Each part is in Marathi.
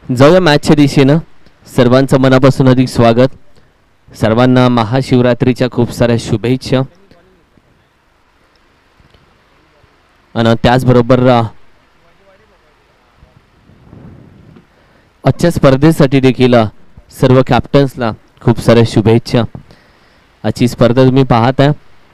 जाऊया मॅचच्या दिशेनं. सर्वांचं मनापासून अधिक स्वागत. सर्वांना महाशिवरात्रीच्या खूप साऱ्या शुभेच्छा. आणि त्याचबरोबर आजच्या स्पर्धेसाठी देखील सर्व कॅप्टन्सला खूप साऱ्या शुभेच्छा. आजची स्पर्धा तुम्ही पाहताय,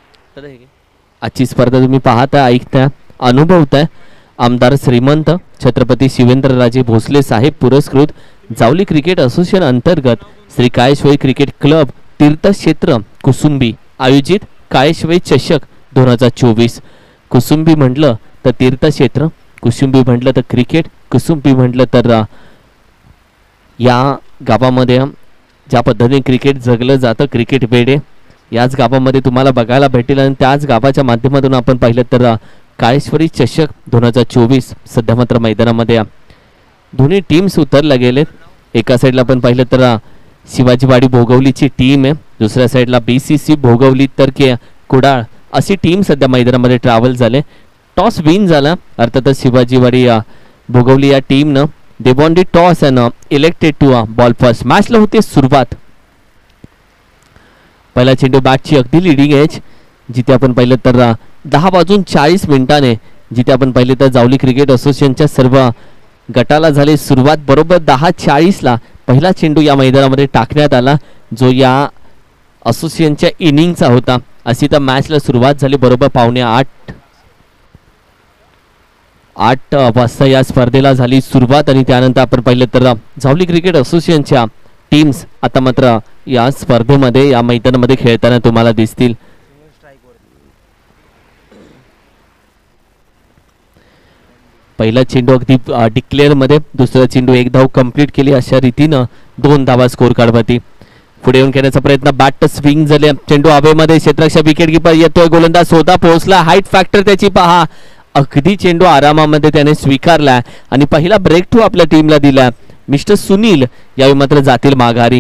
ऐकताय, अनुभवताय. आमदार श्रीमंत छत्रपती शिवेंद्रराजे भोसले साहेब पुरस्कृत जावली क्रिकेट असोसिएशन अंतर्गत श्री काळेश्वरी क्रिकेट क्लब तीर्थक्षेत्र कुसुंबी आयोजित काळेश्वरी चषक 2024. कुसुंबी म्हटलं तर तीर्थक्षेत्र, कुसुंबी म्हटलं तर क्रिकेट, कुसुंबी म्हटलं तर या गावामध्ये ज्या पद्धतीने क्रिकेट जगलं जातं, क्रिकेट वेडे याच गावामध्ये तुम्हाला बघायला भेटेल. आणि त्याच गावाच्या माध्यमातून आपण पाहिलं तर काळेश्वरी चषक 2024 सध्या मात्र मैदानामध्ये दोन्ही टीम्स उतरल्या गेलेत. एका साईडला आपण पाहिलं तर शिवाजीवाडी भोगवलीची टीम आहे, दुसऱ्या साईडला BCC भोगवली तर कुडाळ अशी टीम सध्या मैदानामध्ये ट्रॅव्हल झाले. टॉस विन झाला अर्थातच शिवाजीवाडी भोगवली या टीमनं. They won the toss and elected to bowl first. मॅचला होते सुरुवात. पहिला चेंडू बॅटची अगदी लिडिंग एज, जिथे आपण पाहिलं तर 10:40 जिथे आपण पाहिले तर जावली क्रिकेट असोसिएशनच्या सर्व गटाला झाली सुरुवात. बरोबर 10:40 पहिला चेंडू या मैदानामध्ये टाकण्यात आला, जो या असोसिएशनच्या इनिंगचा होता. अशी तर मॅचला सुरुवात झाली. बरोबर 7:45 वाजता या स्पर्धेला झाली सुरुवात. आणि त्यानंतर आपण पाहिलं तर जावली क्रिकेट असोसिएशनच्या टीम्स आता मात्र या स्पर्धेमध्ये या मैदानामध्ये खेळताना तुम्हाला दिसतील. पहिला चेंडू अगदी डिक्लेअर मध्ये, दुसरा चेंडू 1 धाव कंप्लीट केली. अशा रीतीनं 2 धावा स्कोर काढवती. पुढे येऊन खेळण्याचा प्रयत्न, बॅट स्विंग झाले, चेंडू हवेमध्ये, क्षेत्ररक्षक विकेट कीपर येतोय, गोलंदाज स्वतः पोहोचला. हाईट फॅक्टर त्याची पहा, अगदी चेंडू आरामामध्ये त्याने स्वीकारला आणि पहिला ब्रेक थ्रू आपल्या टीमला दिला. मिस्टर सुनील यावेळी मात्र जातील माघारी.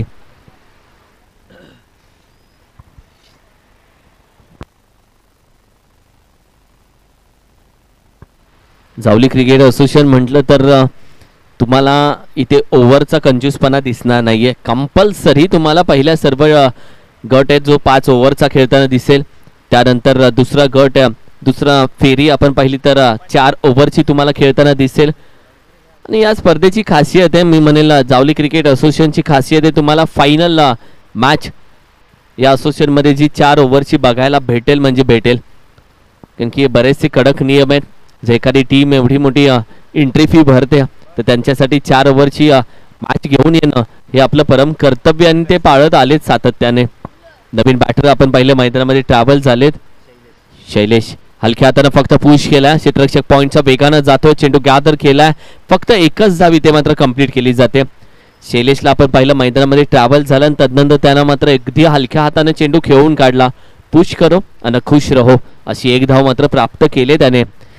जावली क्रिकेट असोसिएशन म्हटलं तर तुम्हाला इथे ओव्हरचा कंजूसपणा दिसणार नाहीये. कंपल्सरी तुम्हाला पहिल्या सर्व गट आहे जो 5 ओव्हरचा खेळताना दिसेल. त्यानंतर दुसरा गट, दुसरा फेरी आपण पाहिली तर 4 ओव्हरची तुम्हाला खेळताना दिसेल. आणि या स्पर्धेची खासियत आहे, मी म्हणेल जावली क्रिकेट असोसिएशनची खासियत आहे, तुम्हाला फायनल मॅच या असोसिएशनमध्ये जी 4 ओव्हरची बघायला भेटेल म्हणजे भेटेल. कारण की बरेचसे कडक नियम आहेत. जर एखादी टीम एवढी मोठी एंट्री फी भरते तर त्यांच्यासाठी 4 ओव्हरची मॅच घेऊन येणं हे आपलं परम कर्तव्य आणि ते पाळत आलेत सातत्याने. नवीन बॅटर आपण पाहिले मैदानामध्ये ट्रॅव्हल झालेत. शैलेश हलक्या हाताने फक्त पुश केला, क्षेत्ररक्षक पॉईंटचा वेगानं जातोय, चेंडू गॅदर केलाय, फक्त एकच धाव इथे मात्र कंप्लीट केली जाते. शैलेशला आपण पाहिलं मैदानामध्ये ट्रॅव्हल झालं आणि तदनंतर त्यानं मात्र अगदी हलक्या हाताने चेंडू खेळून काढला. पुश करो आणि खुश रहो अशी 1 धाव मात्र प्राप्त केले त्याने.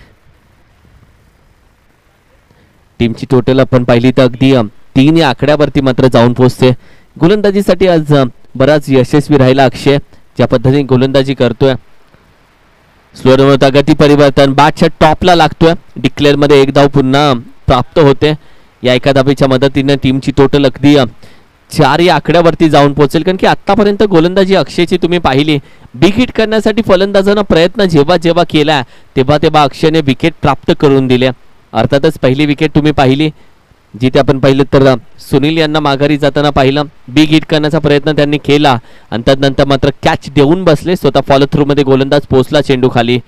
टीमची टोटल आपण पाहिली तर अगदी 3 या आकड्यावरती मात्र जाऊन पोहोचते. गोलंदाजीसाठी आज बराच यशस्वी राहिला अक्षय, ज्या पद्धतीने गोलंदाजी करतोय. स्लोअर गती परिवर्तन, बॅटच्या टॉपला लागतोय. डिक्लेअर मध्ये 1 धाव पुन्हा प्राप्त होते. या एका धावेच्या मदतीने टीमची टोटल अगदी 4 या आकड्यावरती जाऊन पोहोचेल. कारण की आतापर्यंत गोलंदाजी अक्षयची तुम्ही पाहिली, बिग हिट करण्यासाठी फलंदाजांना प्रयत्न जेव्हा जेव्हा केला तेव्हा अक्षयने विकेट प्राप्त करून दिल्या. अर्थातच पहिली विकेट तुम्ही पाहिली जिथे आपण पाहिलं तर सुनील यांना माघारी जाताना पाहिलं, बिग हिट करण्याचा प्रयत्न त्यांनी केला आणि त्यानंतर मात्र कॅच देऊन बसले. स्वतः फॉलो थ्रू मध्ये गोलंदाज पोहोचला चेंडू खाली.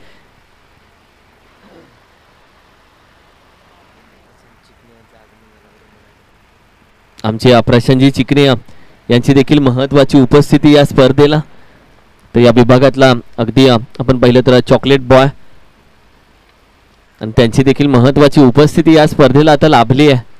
आमचे प्रशांतजी चिकणे यांची देखील महत्वाची उपस्थिती या स्पर्धेला. तर या विभागातला अगदी आपण पाहिलं तर चॉकलेट बॉय आणि त्यांची देखील महत्वाची उपस्थिती या स्पर्धेला आता लाभली आहे.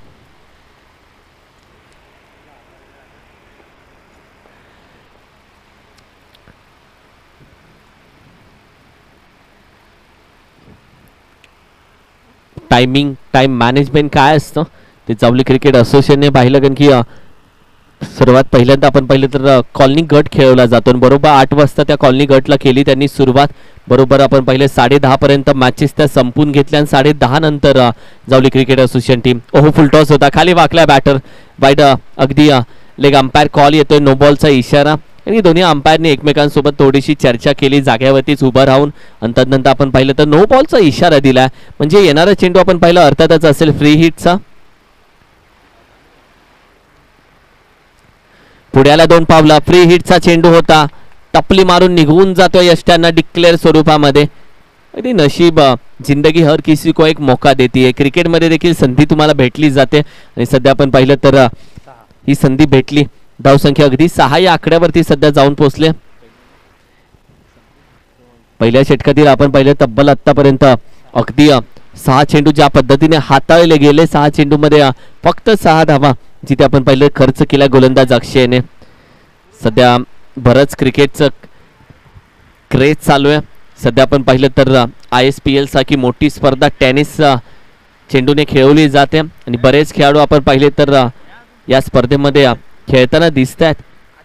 टाइम मॅनेजमेंट काय असतं ते जावली क्रिकेट असोसिएशनने पाहिलं. कारण की सर्वात पहिल्यांदा आपण पाहिलं तर कॉलनी गट खेळवला जातो आणि बरोबर 8 वाजता त्या कॉलनी गटला केली त्यांनी सुरुवात. बरोबर आपण पाहिले 10:30 पर्यंत मॅचेस त्या संपून घेतल्या आणि 10:30 नंतर जावली क्रिकेट असोसिएशन टीम ओहो फुलटॉस होता खाली वाकला बॅटर वाईट अगदी लेग अंपायर कॉल येतोय नो बॉलचा इशारा आणि दोन्ही अंपायरने एकमेकांसोबत थोडीशी चर्चा केली जाग्यावरतीच उभं राहून आणि तदनंतर आपण पाहिलं तर नो बॉलचा इशारा दिलाय म्हणजे येणारा चेंडू आपण पाहिलं अर्थातच असेल फ्री हिटचा. पुढ्याला 2 पावला फ्री हिटचा चेंडू होता टपली मारून निघून जातोय यष्ट्यांना डिक्लेअर स्वरूपामध्ये. अगदी नशीब जिंदगी हर किसी को एक मौका देती है क्रिकेटमध्ये देखील संधी तुम्हाला भेटली जाते आणि सध्या आपण पाहिलं तर ही संधी भेटली. धावसंख्या अगदी 6 या आकड्यावरती सध्या जाऊन पोहोचले. पहिल्या षटकातील आपण पाहिलं तब्बल आतापर्यंत अगदी 6 चेंडू ज्या पद्धतीने हाताळले गेले 6 चेंडू मध्ये फक्त 6 धावा जिथे आपण पाहिलं खर्च केला गोलंदाज अक्षयने. सध्या बरंच क्रिकेटचं क्रेज चालू आहे. सध्या आपण पाहिलं तर ISPL सारखी मोठी स्पर्धा टेनिस चेंडूने खेळवली जाते आणि बरेच खेळाडू आपण पाहिले तर या स्पर्धेमध्ये खेळताना दिसत आहेत.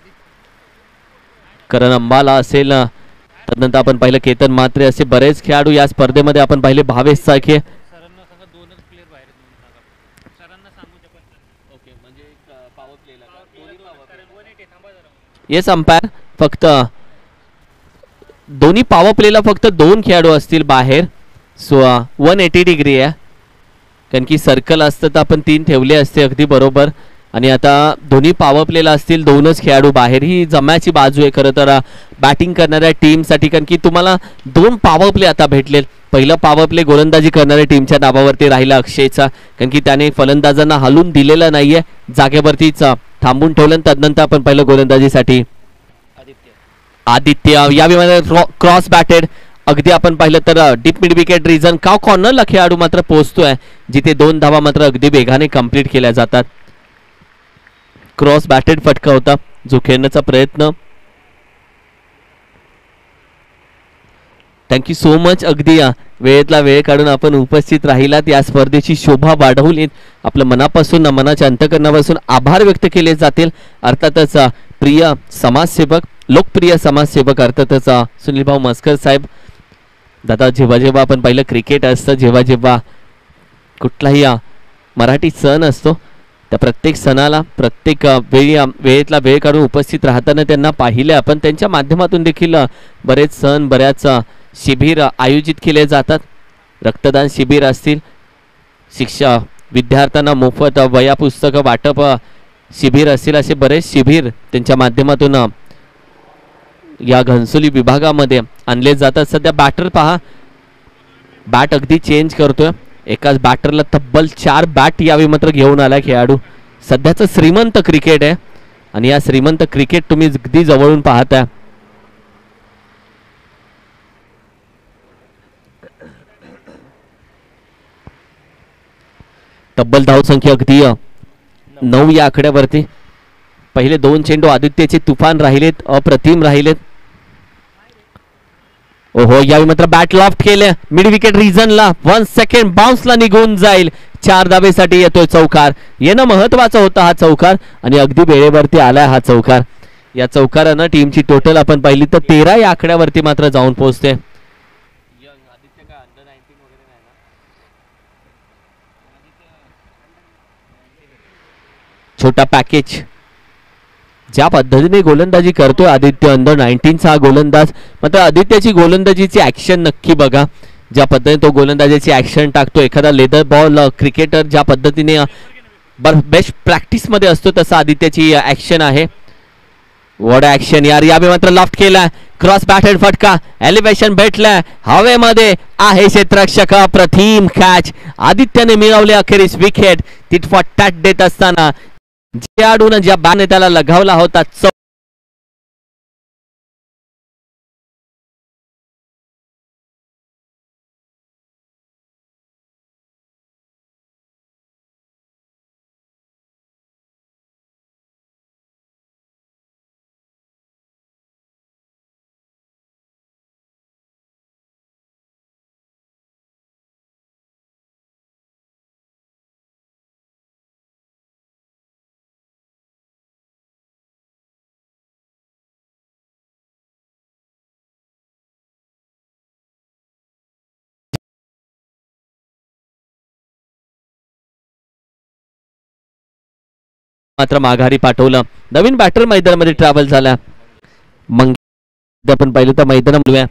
करण अंबाला असेल तदनंतर आपण पाहिलं केतन म्हात्रे असे बरेच खेळाडू या स्पर्धेमध्ये आपण पाहिले भावेश सारखे. येस अंपायर फक्त दोन्ही पॉवर प्लेला फक्त 2 खेळाडू असतील बाहेर सो 180 डिग्री आहे कारण की सर्कल असतं तर आपण 3 ठेवले असते अगदी बरोबर आणि आता दोन्ही पॉवर प्लेला असतील 2च खेळाडू बाहेर. ही जमाची बाजू आहे खरं तर बॅटिंग करणाऱ्या टीमसाठी कारण की तुम्हाला 2 पॉवर प्ले आता भेटले. पहिलं पॉवर प्ले गोलंदाजी करणाऱ्या टीमच्या नावावरती राहिला अक्षयचा कारण की त्याने फलंदाजांना हलून दिलेलं नाहीये जागेवरतीच थांबून ठेवलं. तदनंतर आपण पाहिलं गोलंदाजीसाठी आदित्य या विमानात क्रॉस बॅटेड अगदी आपण पाहिलं तर डीप मिड विकेट रिजन काव कॉर्नरला खेळाडू मात्र पोहोचतोय जिथे 2 धावा मात्र अगदी वेगाने कंप्लीट केल्या जातात. क्रॉस बॅटेड फटका होता जो खेळण्याचा प्रयत्न. थँक्यू सो मच अगदी वेळेतला वेळ काढून आपण उपस्थित राहिलात या स्पर्धेची शोभा वाढवलीत. आपल्या मनापासून मनाच्या अंतकरणापासून आभार व्यक्त केले जातील. अर्थातच प्रिय समाजसेवक लोकप्रिय समाजसेवक अर्थातच सुनील भाऊ मस्कर साहेब. दादा जेव्हा जेव्हा आपण पाहिलं क्रिकेट असतं जेव्हा जेव्हा कुठलाही मराठी सण असतो त्या प्रत्येक सणाला प्रत्येक वेळी वेळेतला वेळ काढून उपस्थित राहताना त्यांना पाहिले आपण. त्यांच्या माध्यमातून देखील बरेच सण बऱ्याच शिबिर आयोजित केले जातात. रक्तदान शिबिर असतील शिक्षा विद्यार्थ्यांना मोफत वह्या पुस्तकं वाटप शिबिर असतील असे बरेच शिबिर त्यांच्या माध्यमातून या घनसोली विभागामध्ये आणले जातात. सध्या बॅटर पहा बॅट अगदी चेंज करतोय. एकाच बॅटरला तब्बल 4 बॅट यावेळी मात्र घेऊन आला खेळाडू. सध्याचं श्रीमंत क्रिकेट आहे आणि या श्रीमंत क्रिकेट तुम्ही अगदी जवळून पाहताय. तब्बल धावसंख्या अगदी 9 या आकड्यावरती. पहिले 2 चेंडू आदित्यचे तुफान राहिलेत अप्रतिम राहिलेत. ओहो यावेळी मात्र बॅट लॉफ्ट केले मिड विकेट रिजनला 1 सेकंड बाउन्सला निघून जाईल. 4 धावेसाठी येतोय चौकार. येणं महत्वाचा होता हा चौकार आणि अगदी वेळेवरती आलाय हा चौकार. या चौकारानं टीमची टोटल आपण पाहिली तर 13 या आकड्यावरती मात्र जाऊन पोहोचते. छोटा पॅकेज ज्या पद्धतीने गोलंदाजी करतोय आदित्य अंडर 19चा गोलंदाज. मात्र आदित्यची गोलंदाजीची ऍक्शन नक्की बघा ज्या पद्धतीने तो गोलंदाजीची ऍक्शन टाकतो. एखादा लेदर बॉल क्रिकेटर ज्या पद्धतीने बेस्ट प्रॅक्टिस मध्ये असतो तसा आदित्यची ऍक्शन आहे. वॉट ऍक्शन यार यावे मात्र लॉफ्ट केला क्रॉस बॅटेड फटका एलिव्हेशन भेटलाय हवेमध्ये आहे क्षेत्ररक्षक अप्रतिम कॅच. आदित्यने मिळवले अखेरीस विकेट. तिटफॉट टॅट देत असताना खेळाडून ज्या बाने त्याला लगावला होता मात्र माघारी पाठवलं. नवीन बॅटर मैदानामध्ये ट्रॅव्हल झाला. मग आपण पाहिलं तर मैदानामध्ये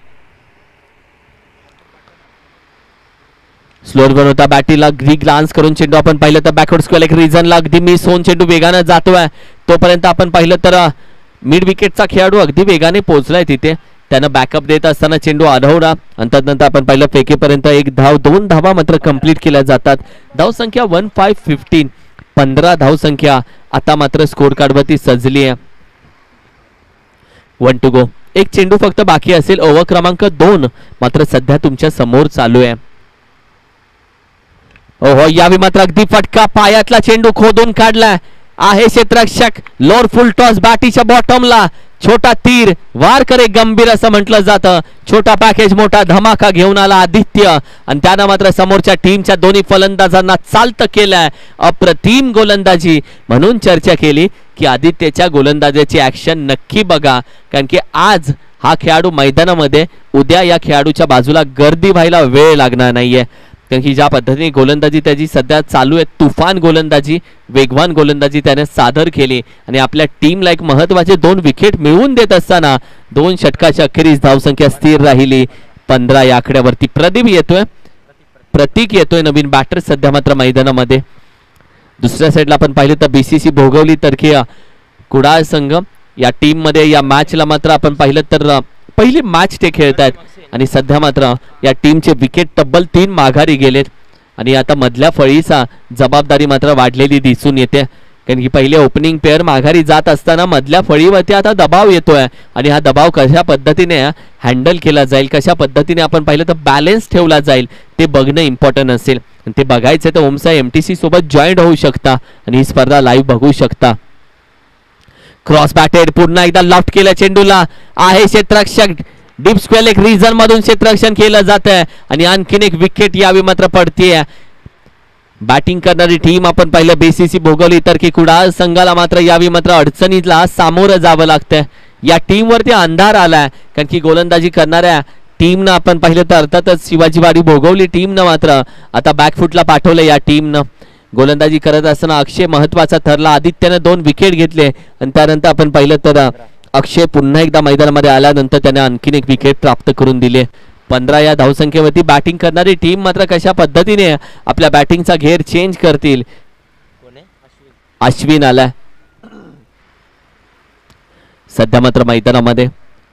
स्लोअर बनवता बॅटीला ग्लान्स करून चेंडू आपण पाहिलं तर बॅकवर्ड स्क्वेअर एक रिझनला अगदी मिस होऊन चेंडू वेगानं जातोय. तोपर्यंत आपण पाहिलं तर मिड विकेटचा खेळाडू अगदी वेगाने पोहोचलाय तिथे. त्यानं बॅकअप देत असताना चेंडू अडवला आणि त्यानंतर आपण पाहिलं फेकेपर्यंत एक धाव, 2 धावा मात्र कंप्लीट केल्या जातात. धावसंख्या 15-15, 15 धावसंख्या आता मात्र स्कोर कार्डवरती सजली आहे. 1 टू गो. एक चेंडू फक्त बाकी असेल. ओव्हर क्रमांक 2 मात्र सध्या तुमच्या समोर चालू आहे. ओहो, यावी मात्र अगदी फटका, पायातला चेंडू खोदून काढला आहे क्षेत्ररक्षक. लोअर फुल टॉस बॅटीच्या बॉटमला, छोटा तीर वार करे गंभीर असं म्हटलं जातं. छोटा पॅकेज मोठा धमाका घेऊन आला आदित्य आणि त्यानं मात्र समोरच्या टीमच्या दोन्ही फलंदाजांना चालतं केलंय. अप्रतिम गोलंदाजी म्हणून चर्चा केली की आदित्यच्या गोलंदाजीची ऍक्शन नक्की बघा, कारण की आज हा खेळाडू मैदानामध्ये, उद्या या खेळाडूच्या बाजूला गर्दी व्हायला वेळ लागणार नाहीये. कारण की ज्या पद्धतीने गोलंदाजी त्याची सध्या चालू आहे, तुफान गोलंदाजी, वेगवान गोलंदाजी त्याने सादर केली आणि आपल्या टीमला एक महत्वाचे 2 विकेट मिळवून देत असताना 2 षटकाच्या अखेरीस धावसंख्या स्थिर राहिली 15 या आकड्यावरती. प्रतीक येतोय नवीन बॅटर सध्या मात्र मैदानामध्ये. दुसऱ्या साईडला आपण पाहिलं तर बीसीसी भोगवली तर्फे कुडाळ संघ या टीम मध्ये या मॅचला मात्र आपण पाहिलं तर पहिली मॅच ते खेळतायत आणि सध्या मात्र या टीमचे विकेट तब्बल 3 माघारी गेलेत आणि आता मधल्या फळीचा जबाबदारी मात्र वाढलेली दिसून येते. कारण की पहिले ओपनिंग पेअर माघारी जात असताना मधल्या फळीवरती आता दबाव येतोय आणि हा दबाव कशा पद्धतीने हँडल केला जाईल, कशा पद्धतीने आपण पाहिलं तर बॅलन्स ठेवला जाईल ते बघणं इम्पॉर्टंट असेल. ते बघायचं तर ओमसाई एमटीसी सोबत जॉईंट होऊ शकता आणि ही स्पर्धा लाईव्ह बघू शकता. क्रॉस बॅटेड, पुन्हा एकदा लॉफ्ट केलं चेंडूला, आहे क्षेत्ररक्षक डीप स्क्वेअर एक रिझन मधून क्षेत्ररक्षण केलं जात आहे आणि आणखीन एक विकेट यावी मात्र पडतीये. बॅटिंग करणारी टीम आपण पाहिलं बीसीसी भोगवली तर की कुडाळ संघाला मात्र यावी मात्र अडचणीला सामोरं जावं लागतंय. या टीम वरती अंधार आलाय कारण की गोलंदाजी करणाऱ्या टीमनं आपण पाहिलं तर अर्थातच शिवाजीवाडी भोगवली टीमनं मात्र आता बॅकफुटला पाठवलं. या टीमनं गोलंदाजी करत असताना अक्षय महत्वाचा ठरला. आदित्यने 2 विकेट घेतले आणि त्यानंतर आपण पाहिलं तर अक्षय पुन्हा एकदा मैदानामध्ये आल्यानंतर त्याने आणखीन एक विकेट प्राप्त करून दिले. 15 या धावसंख्येवरती बॅटिंग करणारी टीम मात्र कशा पद्धतीने आपल्या बॅटिंगचा घेर चेंज करतील. अश्विन आलाय सध्या मात्र मैदानामध्ये.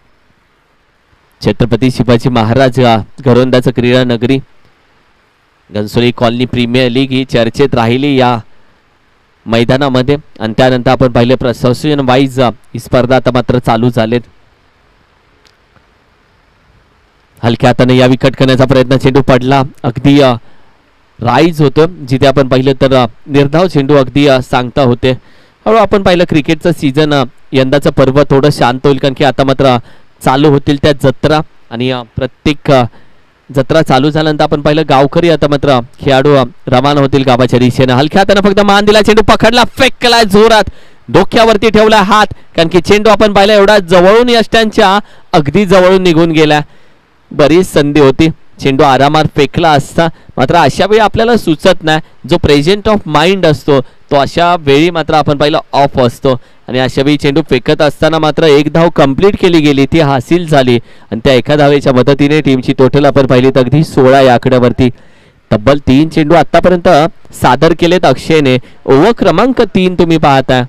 छत्रपती शिवाजी महाराज घरोंदाचं क्रीडा नगरी घनसोली कॉलनी प्रीमियर लीग ही चर्चेत राहिली या मैदानामध्ये आणि त्यानंतर आपण पाहिले प्रशासन वाईज ही स्पर्धा आता मात्र चालू झालेत. हलक्या हाताने या विकेट करण्याचा प्रयत्न, चेंडू पडला, अगदी राईज होतं जिथे आपण पाहिलं तर निर्धाव चेंडू अगदी सांगता होते. हळू आपण पाहिलं क्रिकेटचं सीझन यंदाचं पर्व थोडं शांत होईल कारण की आता मात्र चालू होतील त्या जत्रा आणि प्रत्येक जत्रा चालू झाल्यानंतर आपण पाहिलं गावकरी आता मात्र खेळाडू रवाना होतील गावाच्या दिशेने. हलक्या हाताने फक्त मान दिला, चेंडू पकडला, फेक केला जोरात, डोक्यावरती ठेवला हात कारण की चेंडू आपण पाहिला एवढा जवळून यष्ट्यांच्या अगदी जवळून निघून गेला. बरीच संधी होती, चेंडू आरामात फेकला असता मात्र अशा वेळी आपल्याला सुचत नाही. जो प्रेझेंट ऑफ माइंड असतो तो अशा वेळी मात्र आपण पाहिलं ऑफ असतो आणि अशा वेळी चेंडू फेकत असताना मात्र 1 धाव कंप्लीट केली गेली, ती हासिल झाली आणि त्या एका धावेच्या मदतीने टीमची टोटल आपण पाहिली तर अगदी 16 या आकड्यावरती. तब्बल 3 चेंडू आतापर्यंत सादर केलेत अक्षयने. ओव्हर क्रमांक 3 तुम्ही पाहताय.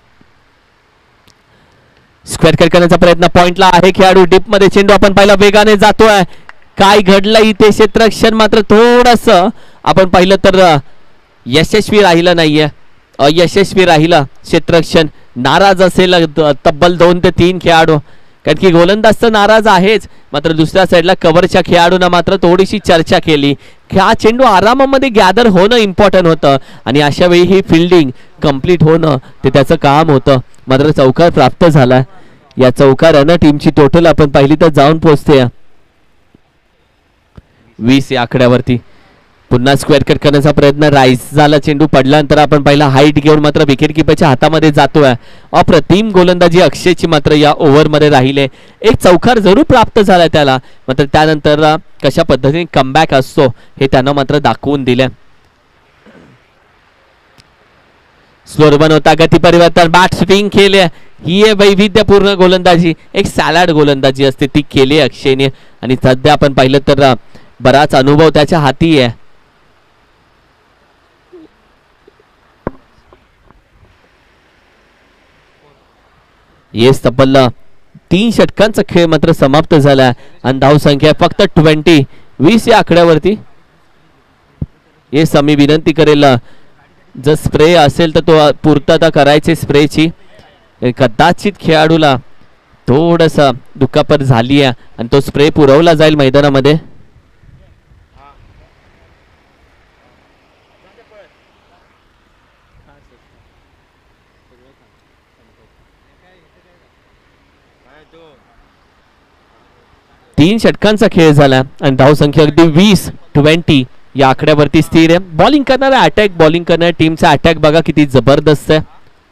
स्क्वेअर कट करण्याचा प्रयत्न, पॉइंटला आहे खेळाडू, डीप मध्ये चेंडू आपण पाहिला वेगाने जातोय. काय घडलं इथे, क्षेत्ररक्षण मात्र थोडस आपण पाहिलं तर यशस्वी राहिलं नाहीये, अयशस्वी राहिलं क्षेत्ररक्षण. नाराज असेल तब्बल 2 ते 3 खेळाडू कारण की गोलंदाज तर नाराज आहेच मात्र दुसऱ्या साईडला कव्हरच्या खेळाडूंना मात्र थोडीशी चर्चा केली. हा चेंडू आरामामध्ये गॅदर होणं इम्पॉर्टंट होतं आणि अशा वेळी ही फिल्डिंग कंप्लीट होणं ते त्याचं काम होतं. मात्र चौकार प्राप्त झाला. या चौकारानं टीमची टोटल आपण पाहिली तर जाऊन पोहोचते 20 या आकड्यावरती. पुन्हा स्क्वेअर कट करण्याचा प्रयत्न, राईस झाला, चेंडू पडल्यानंतर आपण पाहिला हाईट घेऊन मात्र विकेट किपरच्या हातामध्ये जातोय. अप्रतिम गोलंदाजी अक्षयची मात्र या ओव्हरमध्ये राहिले. एक चौकार जरूर प्राप्त झाला त्याला मात्र त्यानंतर कशा पद्धतीने कमबॅक असतो हे त्यानं मात्र दाखवून दिले. स्लोर बनवता गती परिवर्तन बॅट स्विंग केले. ही आहे वैविध्यपूर्ण गोलंदाजी, एक सॅलड गोलंदाजी असते ती केली अक्षयने. आणि सध्या आपण पाहिलं तर बराच अनुभव त्याच्या हाती आहे. येस तब्बल 3 षटकांचा खेळ मात्र समाप्त झाला आणि धावसंख्या फक्त 20 या आकड्यावरती. येस आम्ही विनंती करेल जर स्प्रे असेल तर तो पूर्तता करायची स्प्रेची. कदाचित खेळाडूला थोडंसं दुखापत झाली आहे आणि तो स्प्रे पुरवला जाईल मैदानामध्ये. तीन षटकांचा खेळ झाला आणि धावसंख्या अगदी 20 या आकड्यावरती स्थिर आहे. बॉलिंग करणारा अटॅक, बॉलिंग करणाऱ्या टीमचा अटॅक बघा किती जबरदस्त आहे.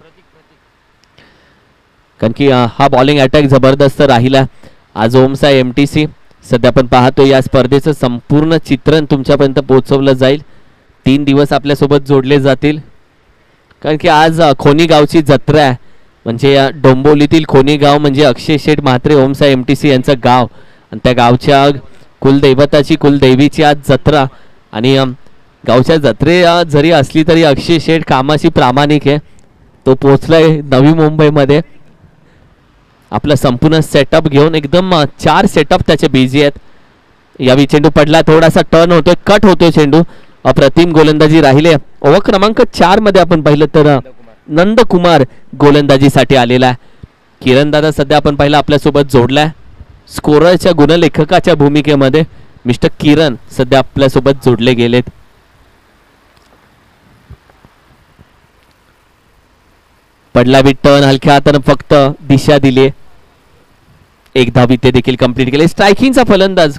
कारण की हा बॉलिंग अटॅक जबरदस्त राहिला आज. ओमसा MTC सध्या आपण पाहतो या स्पर्धेचं संपूर्ण चित्रण तुमच्यापर्यंत पोहोचवलं जाईल. 3 दिवस आपल्यासोबत जोडले जातील. कारण की आज खोनी गावची जत्रा आहे. म्हणजे या डोंबिवलीतील खोनी गाव म्हणजे अक्षय शेठ म्हात्रे ओमसा MTC यांचं गाव आणि त्या गावच्या कुलदैवताची कुलदेवीची आज जत्रा. आणि गावच्या जत्रे जरी असली तरी अक्षय शेठ कामाशी प्रामाणिक आहे. तो पोचलाय नवी मुंबईमध्ये आपला संपूर्ण सेटअप घेऊन. एकदम 4 सेटअप त्याचे बिझी आहेत. यावेळी चेंडू पडला, थोडासा टर्न होतोय, कट होतोय चेंडू. अप्रतिम गोलंदाजी राहिले. ओव्हर क्रमांक 4 मध्ये आपण पाहिलं तर नंदकुमार गोलंदाजीसाठी आलेला आहे. किरण दादा सध्या आपण पाहिलं आपल्यासोबत जोडलाय. स्कोररच्या गुणलेखकाच्या भूमिकेमध्ये मिस्टर किरण सध्या आपल्यासोबत जोडले गेलेत. पडला टर्न हलक्या हाताने फक्त दिशा दिली. एक धावी ते देखील कंप्लीट केले. स्ट्रायकिंगचा फलंदाज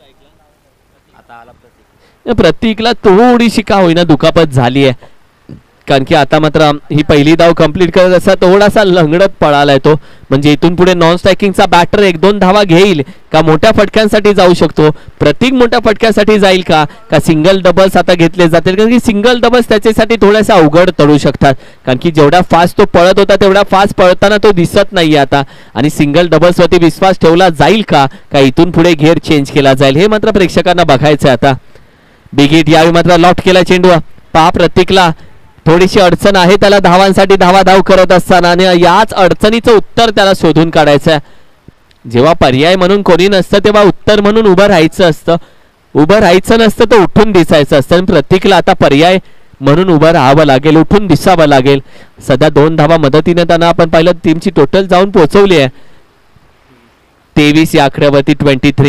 प्रतीकला थोडीशी का होईना दुखापत झाली आहे. कारण की आता मात्र ही पहिली धाव कंप्लीट करत असा थोडासा लंगडत पळालाय तो. म्हणजे इथून पुढे नॉन स्ट्रायकिंगचा बॅटर 1-2 धावा घेईल का मोठ्या फटक्यांसाठी जाऊ शकतो. प्रतीक मोठ्या फटक्यासाठी जाईल का सिंगल डबल्स आता घेतले जातील. कारण की सिंगल डबल्स त्याच्यासाठी थोड्याशा अवघड ठरू शकतात. कारण की जेवढा फास्ट तो पळत होता तेवढा फास्ट पळताना तो दिसत नाहीये आता. आणि सिंगल डबल्स वरती विश्वास ठेवला जाईल का इथून पुढे घेर चेंज केला जाईल हे मात्र प्रेक्षकांना बघायचं आता. बिग हिट यावेळी मात्र लॉफ्ट केला चेंडू. पहा प्रतीकला थोडीशी अडचण आहे त्याला धावांसाठी धावाधाव करत असताना आणि याच अडचणीचं उत्तर त्याला शोधून काढायचं आहे. जेव्हा पर्याय म्हणून कोणी नसतं तेव्हा उत्तर म्हणून उभं राहायचं असतं. उभं राहायचं नसतं तर उठून दिसायचं असतं. आणि प्रत्येकाला आता पर्याय म्हणून उभं राहावं लागेल, उठून दिसावं लागेल. सध्या 2 धावा मदतीने त्यांना आपण पाहिलं टीमची टोटल जाऊन पोहोचवली आहे 23 या आकड्यावरती 23.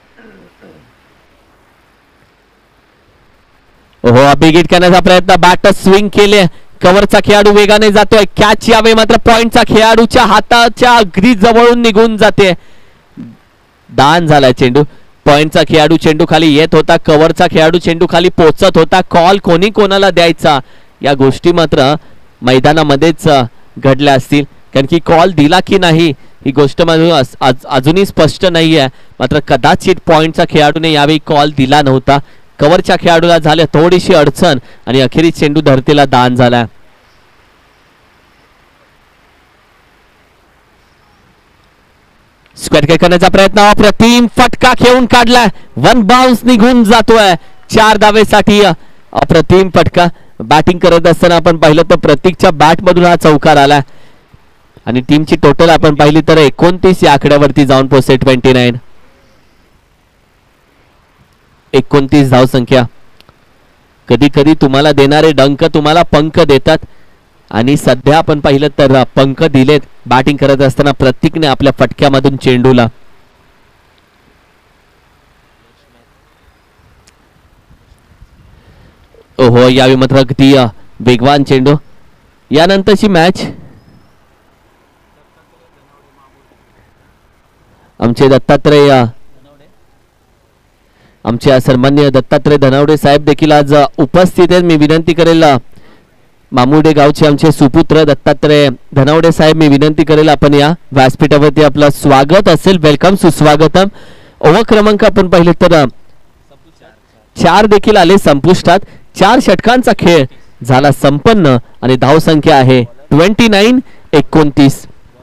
हो बिग हिट करण्याचा प्रयत्न, बॅट स्विंग केले. कव्हरचा खेळाडू वेगाने जातोय. कॅच यावे मात्र पॉइंटचा खेळाडूच्या हाताच्या अगदी जवळून निघून जाते. दान झाला चेंडू. पॉइंटचा खेळाडू चेंडू खाली येत होता, कव्हरचा खेळाडू चेंडू खाली पोहोचत होता. कॉल कोणी कोणाला द्यायचा या गोष्टी मात्र मैदानामध्येच घडल्या असतील. कारण की कॉल दिला की नाही ही गोष्ट अजूनही स्पष्ट नाहीये. मात्र कदाचित पॉइंटचा खेळाडूने यावेळी कॉल दिला नव्हता. कव्हरच्या खेळाडूला झाले थोडीशी अडचण आणि अखेरीस चेंडू धरतीला दान झाला. स्क्वेअर किक करण्याचा प्रयत्न, अप्रतिम फटका खेळून काढलाय. 1 बाउन्स निघून जातोय 4 धावेसाठी. अप्रतिम फटका. बॅटिंग करत असताना आपण पाहिलं तर प्रतीकच्या बॅट मधून हा चौकार आला आणि टीमची टोटल आपण पाहिली तर 29 या आकड्यावरती जाऊन पोहोचते 29 धावसंख्या. कधी कधी तुम्हाला देणारे डंक तुम्हाला पंख देतात आणि सध्या आपण पाहिलं तर पंख दिलेत बॅटिंग करत असताना प्रतीकने आपल्या फटक्यामधून चेंडूला. ओहो यावेळी मात्र अगदी वेगवान चेंडू. यानंतरची मॅच आमचे दत्तात्रय आमचे सन्मान्य दत्तात्रय धनावडे साहेब देखील आज उपस्थित आहेत. मी विनंती करेल मामुडे गावचे आमचे सुपुत्र दत्तात्रय धनावडे साहेब, मी विनंती करेल आपण या व्यासपीठावरती आपलं स्वागत असेल. वेलकम, सुस्वागतम. ओव्हर क्रमांक आपण पाहिले तर 4 देखील आले संपुष्टात. 4 षटकांचा खेळ झाला संपन्न आणि धावसंख्या आहे 29-29.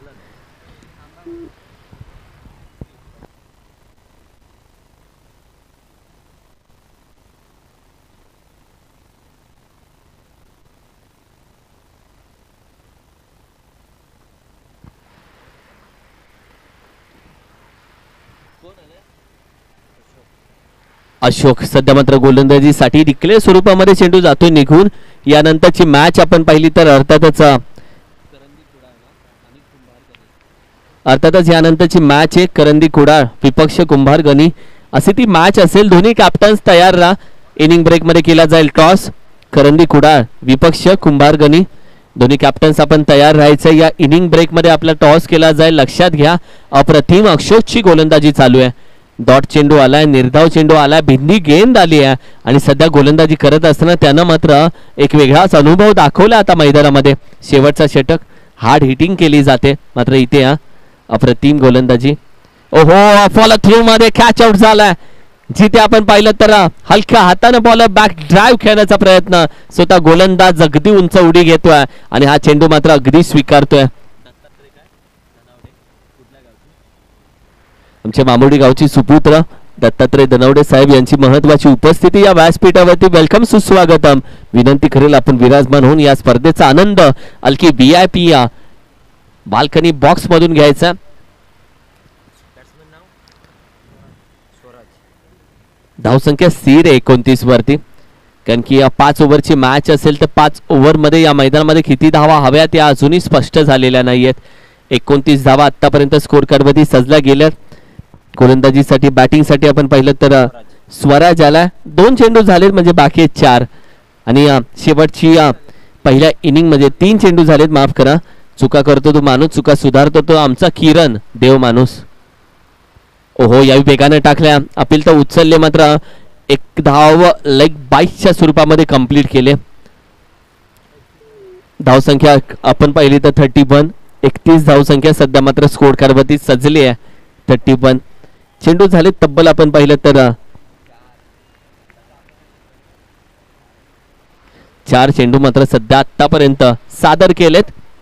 अशोक सध्या मात्र गोलंदाजीसाठी डिक्लेअर स्वरूपामध्ये चेंडू जातोय निघून. यानंतरची मॅच आपण पाहिली तर अर्थातच यानंतरची मॅच आहे करंदी कुडाळ विपक्ष कुंभार गणी अशी ती मॅच असेल. दोन्ही कॅप्टन्स तयार राहा. इनिंग ब्रेकमध्ये केला जाईल टॉस. करंदी कुडाळ विपक्ष कुंभार गणी दोन्ही कॅप्टन्स आपण तयार राहायचं. या इनिंग ब्रेकमध्ये आपला टॉस केला जाईल. लक्षात घ्या अप्रतिम अक्षोची गोलंदाजी चालू आहे. डॉट चेंडू आलाय, निर्धाव चेंडू आलाय, भिंडी गेंद आली आहे आणि सध्या गोलंदाजी करत असताना त्यानं मात्र एक वेगळाच अनुभव दाखवला. आता मैदानामध्ये शेवटचा षटक हार्ड हिटिंग केली जाते. मात्र इथे अप्रतिम गोलंदाजी. ओहो फॉलो थ्रू मध्ये कॅच आउट झालाय. जिथे आपण पाहिलं तर हलक्या हाताने बॉल बॅक ड्राईव्ह खेळण्याचा प्रयत्न. स्वतः गोलंदाज अगदी उंच उडी घेतोय आणि हा चेंडू मात्र अगदी स्वीकारतोय. आमच्या मामुडी गावची सुपुत्र दत्तात्रय दनवडे साहेब यांची महत्वाची उपस्थिती या व्यासपीठावरती. वेलकम सुस्वागतम. विनंती करेल आपण विराजमान होऊन या स्पर्धेचा आनंद हलकी VIP या बाल्कनी बॉक्स मधून घ्यायचा. धावसंख्या स्थिर 29 वरती. कारण की 5 ओव्हरची मॅच असेल तर 5 ओव्हरमध्ये या मैदानामध्ये किती धावा हव्यात या अजूनही स्पष्ट झालेल्या नाहीयेत. 29 धावा आतापर्यंत स्कोर कार्डवरती सजल्या गेल्यात. गोलंदाजीसाठी बॅटिंगसाठी आपण पाहिलं तर स्वराज आला. 2 चेंडू झालेत म्हणजे बाकी आहेत 4 आणि शेवटची पहिल्या इनिंग मध्ये 3 चेंडू झालेत. माफ करा, चुका करतो तो माणूस, चुका सुधारतो तो आमचा किरण देव माणूस. ओहो याही वेगाने टाकल्या. अपील तर उचलले मात्र एक धाव लेग बाईकच्या स्वरूपामध्ये कंप्लीट केले. धावसंख्या आपण पाहिली तर 31. 31 धावसंख्या सध्या मात्र स्कोर कार्डवरती सजली आहे. 31 चेंडू झाले तब्बल आपण पाहिलं तर 4 चेंडू मात्र सध्या आतापर्यंत सादर केलेत.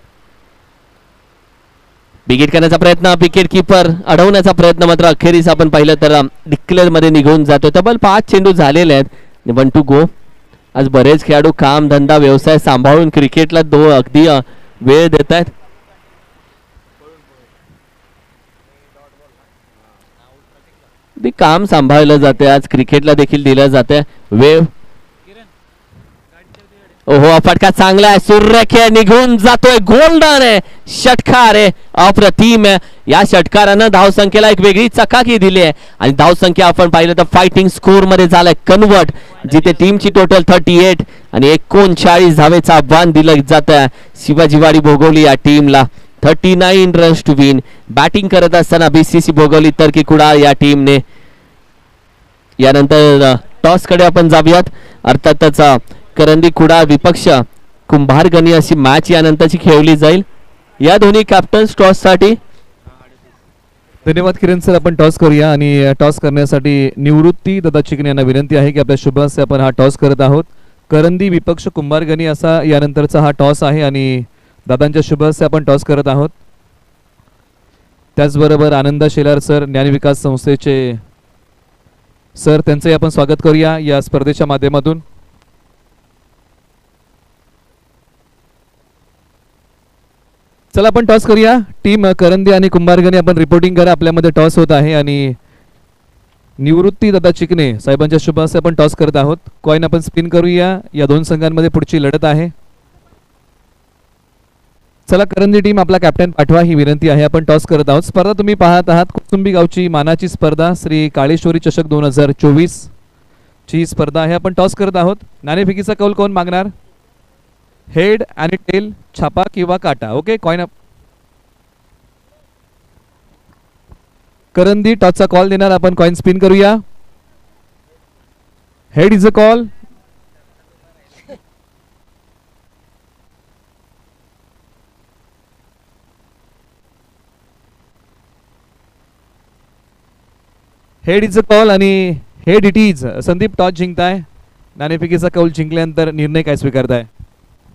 विकेट करण्याचा प्रयत्न, विकेट किपर अडवण्याचा प्रयत्न मात्र अखेरीस आपण पाहिलं तर डिक्लेअर मध्ये निघून जातो. तब्बल 5 चेंडू झालेले आहेत. 1 टू गो. आज बरेच खेळाडू काम धंदा व्यवसाय सांभाळून क्रिकेटला अगदी वेळ देत आहेत. काम सांभाळलं जाते आज क्रिकेटला देखील दिलं जाते वेळ. ओहो फटका चांगला आहे. सूर्यखेळ निघून जातोय. गोल्डन आहे षटकार आहे. अप्रतिम आहे. या षटकारानं धावसंख्येला एक वेगळी चकाकी दिली आहे आणि धावसंख्या आपण पाहिलं तर फायटिंग स्कोर मध्ये झालाय कन्वर्ट. जिथे टीमची टोटल 38 आणि 39 धावेचं आव्हान दिलं जात आहे शिवाजीवाडी भोगवली या टीमला. 39 रन्स टू विन. बॅटिंग करत असताना BCC भोगवली तरकी कुडाळ या टीमने. यानंतर टॉस कडे आपण जाऊयात. अर्थातच करंदी कुडाळ विपक्ष कुंभार गणी अशी मॅच यानंतरची खेळली जाईल. या दोन्ही कॅप्टन्स टॉस साठी. धन्यवाद किरण सर. आपण टॉस करूया आणि टॉस करण्यासाठी निवृत्ती दादा चिकणे यांना विनंती आहे की आपल्या शुभ हस्ते आपण हा टॉस करत आहोत. करंदी विपक्ष कुंभार गणी असा यानंतरचा हा टॉस आहे आणि दादांच्या शुभ हस्ते आपण टॉस करत आहोत. त्याचबरोबर आनंद शेलार सर ज्ञानविकास संस्थेचे सर त्यांचंही आपण स्वागत करूया या स्पर्धेच्या माध्यमातून. चला आपण टॉस करूया. टीम करंदी आणि कुंभारगणी आपण रिपोर्टिंग करा. आपल्यामध्ये टॉस होत आहे आणि निवृत्ती दादा चिकणे साहेबांच्या शुभ हस्ते आपण टॉस करत आहोत. कॉइन आपण स्पिन करूया. या 2 संघांमध्ये पुढची लढत आहे. चला करंदी टीम आपला कॅप्टन पाठवा ही विनंती आहे. आपण टॉस करत आहोत. स्पर्धा तुम्ही पाहत आहात कुसुंबी गावची मानाची स्पर्धा श्री काळेश्वरी चषक 2024 ची स्पर्धा आहे. आपण टॉस करत आहोत. नाणेफेकीचा कौल कोण मागणार? हेड आणि टेल, छापा किंवा काटा. Okay coin up. करंदी टॉसचा कॉल देणार. आपण कॉइन स्पिन करूया. Head is a call. Head is a call आणि head it is. Sandeep toss जिंकताय. नाणेफेकीचा कौल जिंकल्यानंतर निर्णय काय स्वीकारताय?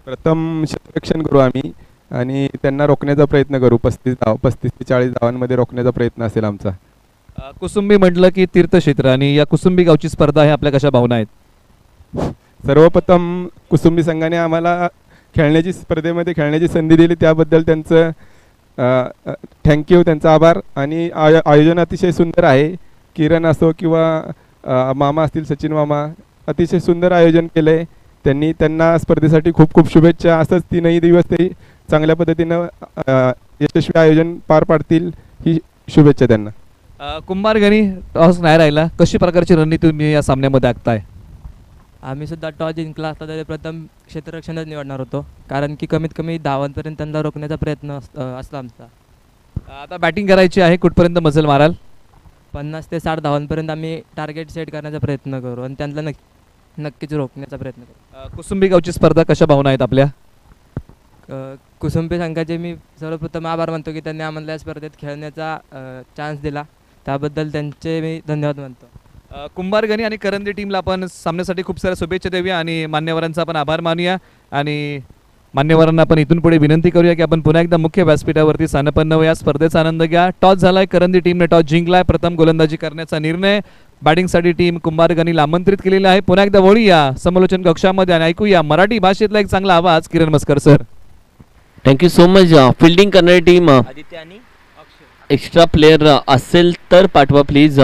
प्रथम क्षेत्ररक्षण करू आम्ही आणि त्यांना रोखण्याचा प्रयत्न करू. 35 ते 40 धावांमध्ये रोखण्याचा प्रयत्न असेल आमचा. कुसुंबी म्हटलं की तीर्थक्षेत्र आणि या कुसुंबी गावची स्पर्धा आहे, आपल्या कशा भावना आहेत? सर्वप्रथम कुसुंबी संघाने आम्हाला स्पर्धेमध्ये खेळण्याची संधी दिली त्याबद्दल त्यांचं थँक्यू, त्यांचा आभार. आणि आयोजन अतिशय सुंदर आहे. किरण असो किंवा मामा असतील, सचिन मामा, अतिशय सुंदर आयोजन केलं आहे त्यांनी. त्यांना स्पर्धेसाठी खूप खूप शुभेच्छा. असंच 3 दिवस ते चांगल्या पद्धतीनं यशस्वी आयोजन पार पाडतील ही शुभेच्छा त्यांना. कुंभारगणी टॉस नाही राहिला, कशी प्रकारची रणनीती तुम्ही या सामन्यामध्ये आखताय? आम्ही सुद्धा टॉस जिंकला असता तरी प्रथम क्षेत्ररक्षणच निवडणार होतो, कारण की कमीत कमी धावांपर्यंत त्यांना रोखण्याचा प्रयत्न असला आमचा. आता बॅटिंग करायची आहे, कुठपर्यंत मजल माराल? 50 ते 60 धावांपर्यंत आम्ही टार्गेट सेट करण्याचा प्रयत्न करू आणि त्यांना नक्कीच रोखण्याचा प्रयत्न करू. कुसुंबी गावची स्पर्धा कशा भावना आहेत आपल्या? कुसुंबी संघाचे मी सर्वप्रथम आभार मानतो की त्यांनी आम्हाला या स्पर्धेत खेळण्याचा चान्स दिला, त्याबद्दल त्यांचे मी धन्यवाद मानतो. कुंभारगणी आणि करंदी टीमला आपण सामन्यासाठी खूप साऱ्या शुभेच्छा देऊया आणि मान्यवरांचा आपण आभार मानूया आणि मान्यवरांना आपण इथून पुढे विनंती करूया की आपण पुन्हा एकदा मुख्य व्यासपीठावरती स्थानपन्न होऊया, स्पर्धेचा आनंद घ्या. टॉस झालाय, करंदी टीमने टॉस जिंकलाय, प्रथम गोलंदाजी करण्याचा निर्णय बॅटिंगसाठी टीम कुंभारगणीला आमंत्रित केलेला आहे. पुन्हा एकदा वळूया समालोचन कक्षामध्ये आणि ऐकूया मराठी भाषेतला एक चांगला आवाज Kiran Maskar sir. Thank you so much. Fielding करणारी टीम एक्स्ट्रा प्लेयर असेल तर पाठवा प्लीज.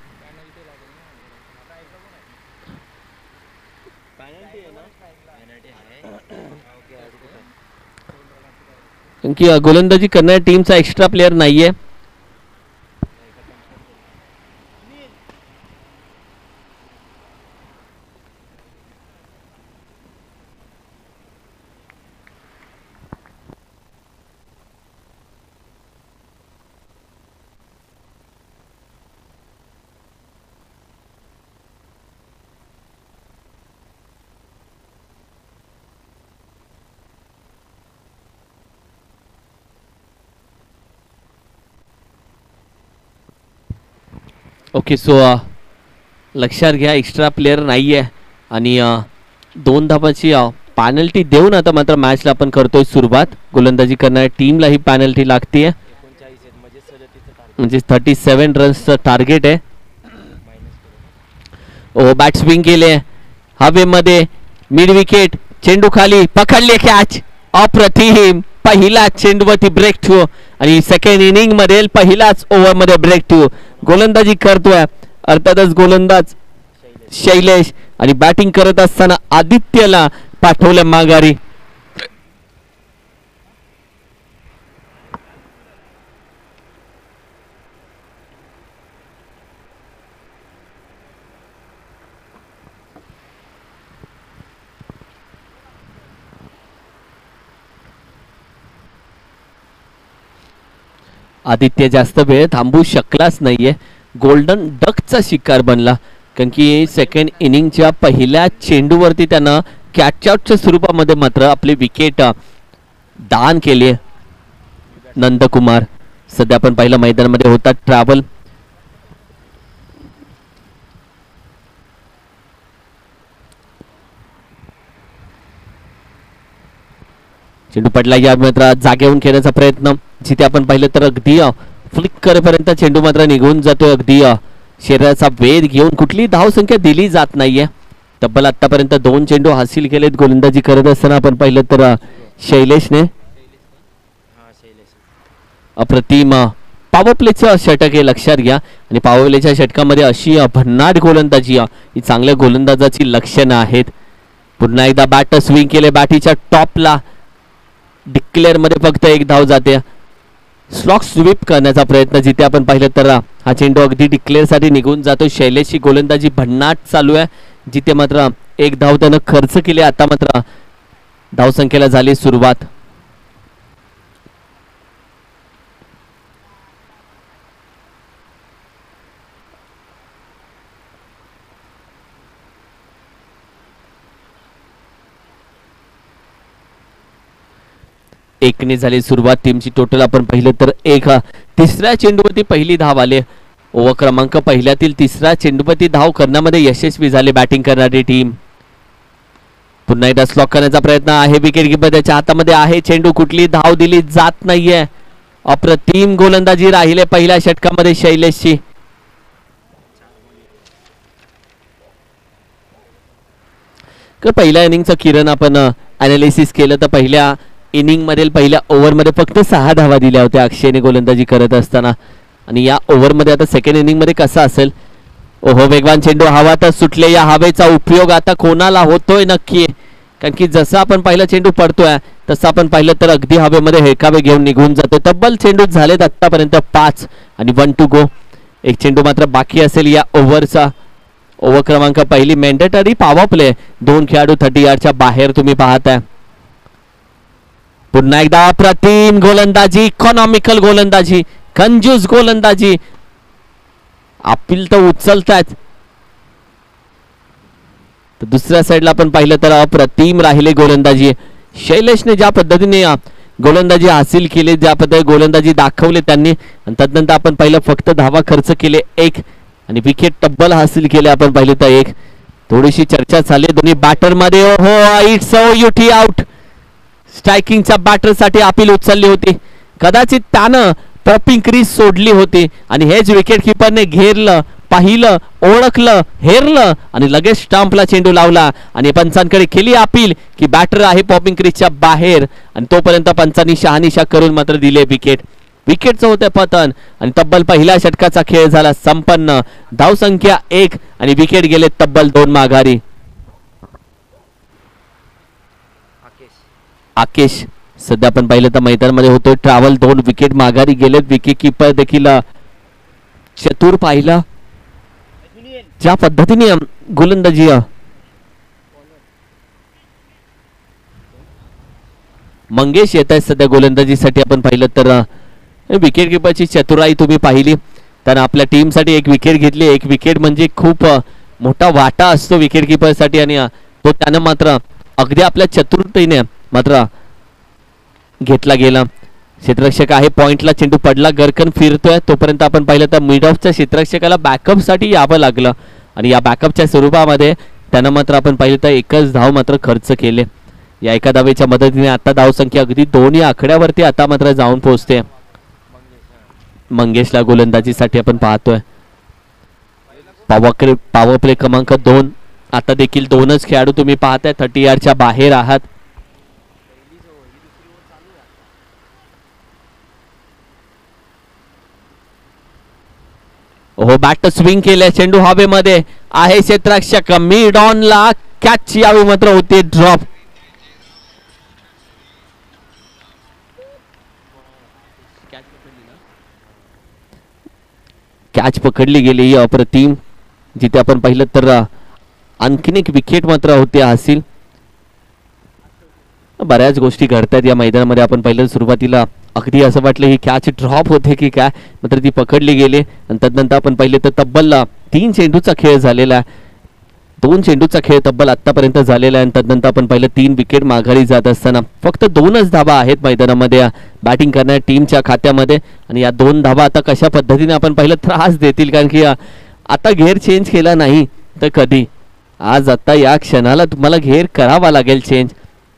कारण की गोलंदाजी करणाऱ्या टीमचा एक्स्ट्रा प्लेयर नाहीये. ओके, सो लक्षात घ्या एक्स्ट्रा प्लेयर नाही आहे आणि 2 धावाची पॅनल्टी देऊन आता मात्र मॅचला आपण करतोय सुरुवात. गोलंदाजी करणाऱ्या टीमला ही पॅनल्टी लागते म्हणजे 37 रन्सचं टार्गेट आहे. ओ बॅट स्विंग केले हवेमध्ये, मिड विकेट, चेंडू खाली पकडले, कॅच. अप्रतिम, पहिला चेंडूवरती ब्रेक थ्रू आणि सेकंड इनिंग मध्ये पहिलाच ओव्हर मध्ये ब्रेक थ्रू. गोलंदाजी करतोय अर्थातच गोलंदाज शैलेश आणि बॅटिंग करत असताना आदित्यला पाठवलं माघारी. आदित्य जास्त वेळ थांबू शकलाच नाहीये, गोल्डन डकचा शिकार बनला. कारण की सेकंड इनिंगच्या पहिल्या चेंडूवरती त्यानं कॅचआउटच्या स्वरूपामध्ये मात्र आपली विकेट दान केली. नंदकुमार सध्या आपण पहिल्या मैदानामध्ये होता ट्रॅव्हल. चेंडू पडला या मात्र जागेवरून खेळण्याचा प्रयत्न, जिथे आपण पाहिलं तर अगदी फ्लिक करेपर्यंत चेंडू मात्र निघून जातोय. अगदी शरीराचा वेध घेऊन कुठली धाव संख्या दिली जात नाहीये. तब्बल आतापर्यंत 2 चेंडू हासिल केलेत गोलंदाजी करत असताना आपण पाहिलं तर शैलेशने. अप्रतिम पॉवर प्लेचं षटक हे लक्षात घ्या आणि पॉवर प्लेच्या षटकामध्ये अशी भन्नाट गोलंदाजी ही चांगल्या गोलंदाजाची लक्षणं आहेत. पुन्हा एकदा बॅट स्विंग केले, बॅटीच्या टॉपला डिक्लेअर मध्ये फक्त 1 धाव जाते. स्लॉक स्वीप करण्याचा प्रयत्न, जिथे आपण पाहिलं तर हा चेंडू अगदी डिक्लेअर साठी निघून जातो. शैलेशची गोलंदाजी भन्नाट चालू आहे, जिथे मात्र 1 धाव त्यानं खर्च केली. आता मात्र धावसंख्येला झाली सुरुवात. एकने झाली सुरुवात टीमची. टोटल आपण पाहिलं तर 1. तिसऱ्या चेंडूवरती पहिली धाव आले. ओव्हर क्रमांक पहिल्यातील तिसऱ्या चेंडूवरती धाव करण्यामध्ये यशस्वी झाले बॅटिंग करणारी टीम. पुन्हा एकदा स्लॉक करण्याचा प्रयत्न आहे, विकेट किपर त्याच्या हातामध्ये आहे चेंडू, कुठली धाव दिली जात नाहीये. अप्रतिम गोलंदाजी राहिले पहिल्या षटकामध्ये शैलेशची. पहिल्या इनिंगचं किरण आपण अनालिसिस केलं तर पहिल्या इनिंग मधील पहिल्या ओव्हरमध्ये फक्त 6 धावा दिल्या होत्या अक्षयने गोलंदाजी करत असताना. आणि या ओव्हरमध्ये आता सेकंड इनिंग मध्ये कसं असेल. ओहो, वेगवान चेंडू हवातच सुटले. या हवेचा उपयोग आता कोणाला होतोय नक्की, कारण की जसं आपण पहिला चेंडू पडतोय तसं आपण पाहिलं तर अगदी हवेमध्ये हेकावे घेऊन निघून जातो. तब्बल चेंडू झालेत आतापर्यंत 5 आणि 1 टू गो. एक चेंडू मात्र बाकी असेल या ओव्हरचा. ओव्हर क्रमांक पहिली मॅन्डेटरी पॉवर प्ले. 2 खेळाडू 30 यार्डच्या बाहेर तुम्ही पाहताय. पुन्हा एकदा अप्रतिम गोलंदाजी, इकॉनॉमिकल गोलंदाजी, कंजूस गोलंदाजी. अपील तर उचलतायत. तर दुसऱ्या साईडला आपण पाहिलं तर अप्रतिम राहिले गोलंदाजी. शैलेशने ज्या पद्धतीने गोलंदाजी हासिल केली, ज्या पद्धतीने गोलंदाजी दाखवले त्यांनी, आणि तदनंतर आपण पाहिलं फक्त धावा खर्च केले 1 आणि विकेट तब्बल हासिल केले आपण पाहिले तर 1. थोडीशी चर्चा झाली दोन्ही बॅटर मध्ये. हो, इट्स अ युटी आउट. स्ट्रायकिंगच्या बॅटर साठी अपील उचलली होती. कदाचित त्यानं पॉपिंग क्रीज सोडली होती आणि हेच विकेट किपरने घेरलं, पाहिलं, ओळखलं, हेरलं आणि लगेच स्टंपला चेंडू लावला आणि पंचांकडे केली अपील की बॅटर आहे पॉपिंग क्रीजच्या बाहेर. आणि तोपर्यंत पंचांनी शहानिशा करून मात्र दिले विकेट. विकेटचं होतं पतन आणि तब्बल पहिल्या षटकाचा खेळ झाला संपन्न. धावसंख्या 1 आणि विकेट गेले तब्बल 2 माघारी. आकेश सध्या आपण पाहिलं तर मैदानामध्ये होतोय. ट्रॅव्हल 2 विकेट माघारी गेलेत. विकेट किपर देखील चतुर पाहिला ज्या पद्धतीने गोलंदाजी. मंगेश येत आहेत सध्या गोलंदाजीसाठी. आपण पाहिलं तर विकेट किपरची चतुराई तुम्ही पाहिली. त्यानं आपल्या टीमसाठी 1 विकेट घेतली. 1 विकेट म्हणजे खूप मोठा वाटा असतो विकेट किपरसाठी आणि तो त्यानं मात्र अगदी आपल्या चतुरतेने मात्र घेतला गेला. क्षेत्ररक्षक आहे पॉइंटला, चेंडू पडला, गरकन फिरतोय. तोपर्यंत आपण पाहिलं तर मिड ऑफच्या क्षेत्ररक्षकाला बॅकअप साठी यावं लागलं आणि या बॅकअपच्या स्वरूपामध्ये त्यानं मात्र आपण पाहिलं तर 1च धाव मात्र खर्च केले. या एका धावेच्या मदतीने आता धावसंख्या अगदी 2 या आकड्यावरती आता मात्र जाऊन पोहोचते. मंगेशला गोलंदाजीसाठी आपण पाहतोय. पॉवर प्ले क्रमांक 2. आता देखील 2च खेळाडू तुम्ही पाहताय 30 यार्डच्या बाहेर आहात. हो, बॅट स्विंग केले, चेंडू हवेमध्ये आहे. क्षेत्ररक्षक मिड ऑन ला कॅच यावी मात्र होते ड्रॉप. कॅच पकडली गेली अप्रतिम. जिथे आपण पाहिलं तर आणखीन 1 विकेट मात्र होते हासिल. बऱ्याच गोष्टी घडतात या मैदानामध्ये. आपण पाहिलं सुरुवातीला अगदी असं वाटलं ही कॅच ड्रॉप होते की काय, मात्र ती पकडली गेली. आणि तदनंतर आपण पाहिले तर तब्बल 3 चेंडूचा खेळ झालेला आहे. 2 चेंडूचा खेळ तब्बल आतापर्यंत झालेला आहे. आणि तदनंतर आपण पाहिलं 3 विकेट माघारी जात असताना फक्त 2च धावा आहेत मैदानामध्ये बॅटिंग करणाऱ्या टीमच्या खात्यामध्ये. आणि या 2 धावा आता कशा पद्धतीने आपण पाहिलं त्रास देतील, कारण की आता घेर चेंज केला नाही तर कधी. आज आता या क्षणाला तुम्हाला घेर करावा लागेल चेंज.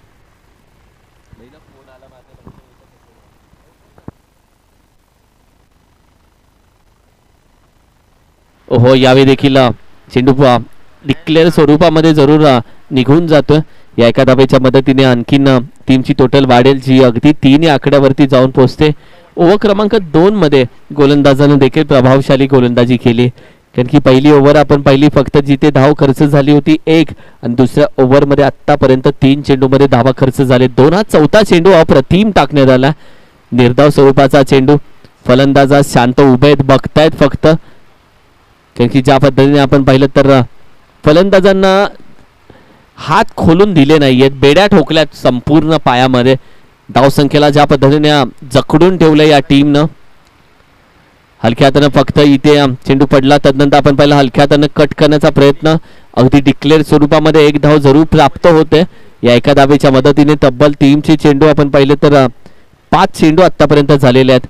हो, यावेळी देखील चेंडू डिक्लेअर स्वरूपामध्ये जरूर निघून जातोय. या एका धावेच्या मदतीने आणखीन टीमची टोटल वाढेल, जी अगदी 3 या आकड्यावरती जाऊन पोहोचते. ओव्हर क्रमांक 2 मध्ये गोलंदाजानं देखील प्रभावशाली गोलंदाजी केली, कारण की पहिली ओव्हर आपण पाहिली फक्त जिथे धाव खर्च झाली होती 1 आणि दुसऱ्या ओव्हरमध्ये आतापर्यंत 3 चेंडूमध्ये धावा खर्च झाले. 2 हा चौथा चेंडू अप्रतिम टाकण्यात आला. निर्धाव स्वरूपाचा चेंडू. फलंदाजा शांत उभे बघतायत फक्त, कारण की ज्या पद्धतीने आपण पाहिलं तर फलंदाजांना हात खोलून दिले नाहीयेत, बेड्या ठोकल्यात संपूर्ण पायामध्ये. धावसंख्येला ज्या पद्धतीने जखडून ठेवलं या टीमनं. हलक्या हातानं फक्त इथे चेंडू पडला, तदनंतर आपण पाहिलं हलक्या हातानं कट करण्याचा प्रयत्न. अगदी डिक्लेअर स्वरूपामध्ये 1 धाव जरूर प्राप्त होते. या एका धावेच्या मदतीने तब्बल 3चे चेंडू आपण पाहिले तर 5 चेंडू आतापर्यंत झालेले आहेत.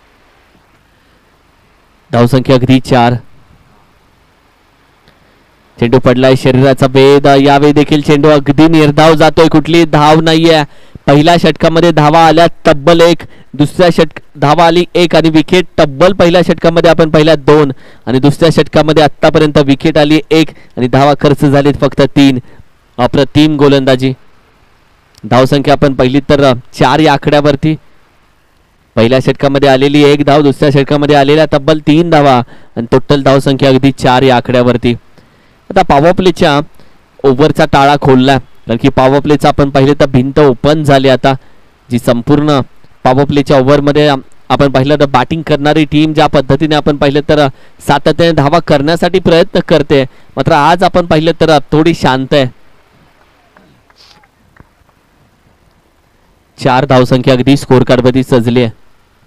धावसंख्या अगदी 4. चेंडू पडलाय, शरीराचा भेद. यावेळी देखील चेंडू अगदी निर्धाव जातोय, कुठली धाव नाहीये. पहिल्या षटकामध्ये धावा आल्या तब्बल 1, दुसऱ्या धावा आली 1 आणि विकेट तब्बल. पहिल्या षटकामध्ये आपण पहिल्या 2 आणि दुसऱ्या षटकामध्ये आतापर्यंत विकेट आली 1 आणि धावा खर्च झालीत फक्त 3. अप्रतिम गोलंदाजी. धावसंख्या आपण पहिली तर 4 या आकड्यावरती. पहिल्या षटकामध्ये आलेली 1 धाव, दुसऱ्या षटकामध्ये आलेल्या तब्बल 3 धावा आणि टोटल धावसंख्या अगदी 4 या आकड्यावरती. आता पॉवर प्लेच्या ओव्हरचा टाळा खोलला, कारण की पॉवर प्लेचा आपण पाहिले तर भिंत ओपन झाली. आता जी संपूर्ण पॉवर प्लेच्या ओव्हरमध्ये आपण पाहिलं तर बॅटिंग करणारी टीम ज्या पद्धतीने आपण पाहिलं तर सातत्याने धावा करण्यासाठी प्रयत्न करते, मात्र आज आपण पाहिलं तर थोडी शांत आहे. 4 धावसंख्या अगदी स्कोर कार्डमध्ये सजली आहे.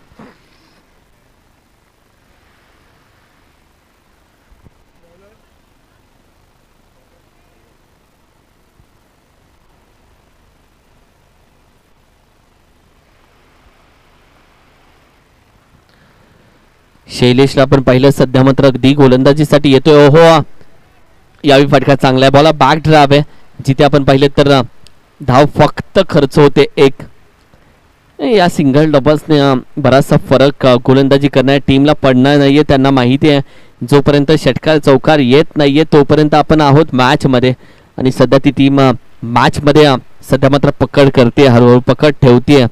शैलेशला आपण पाहिलं सध्या मात्र अगदी गोलंदाजीसाठी येतोय. ओहो, यावेळी फटका चांगला आहे. बॉला बॅक ड्राइव्ह आहे, जिथे आपण पाहिलं तर धाव फक्त खर्च होते 1. या सिंगल डबल्सने बराचसा फरक गोलंदाजी करणाऱ्या टीमला पडणार नाहीये. त्यांना माहिती आहे जोपर्यंत षटकार चौकार येत नाहीये तोपर्यंत आपण आहोत मॅचमध्ये, आणि सध्या ती टीम मॅचमध्ये सध्या मात्र पकड करते, हळूहळू पकड ठेवते.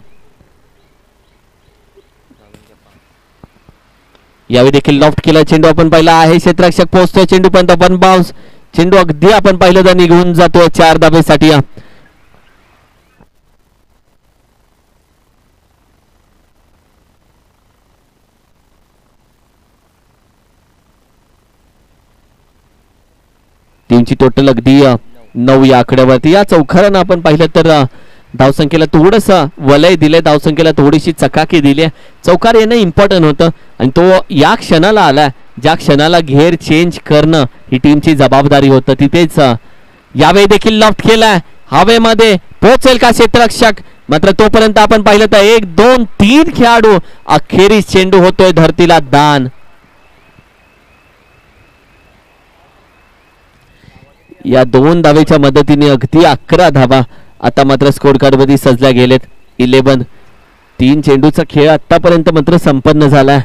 यावेळी देखील लॉफ्ट केला चेंडू आपण पाहिला आहे, क्षेत्ररक्षक पोहोचतोय चेंडू पर्यंत, वन बाउन्स. चेंडू अगदी आपण पाहिलं तर निघून जातोय 4 धावेसाठी. टीमची टोटल अगदी 9 या आकड्यावरती. या चौकारानं आपण पाहिलं तर धावसंख्येला थोडस वलय दिले, धावसंख्येला थोडीशी चकाकी दिली. चौकार येणं इम्पॉर्टंट होतं आणि तो या क्षणाला आलाय ज्या क्षणाला घेर चेंज करणं ही टीमची जबाबदारी होतं. तिथेच यावेळी देखील लॉफ्ट केलाय, हवेमध्ये पोहोचेल का क्षेत्ररक्षक, मात्र तोपर्यंत आपण पाहिलं तर 1 2 3 खेळाडू अखेरीस चेंडू होतोय धरतीला दान. या 2 धावेच्या मदतीने अगदी 11 धावा आता मात्र स्कोर कार्ड मध्ये सजल्या गेलेत. 11. 3 चेंडूचा खेळ आतापर्यंत मात्र संपन्न झालाय.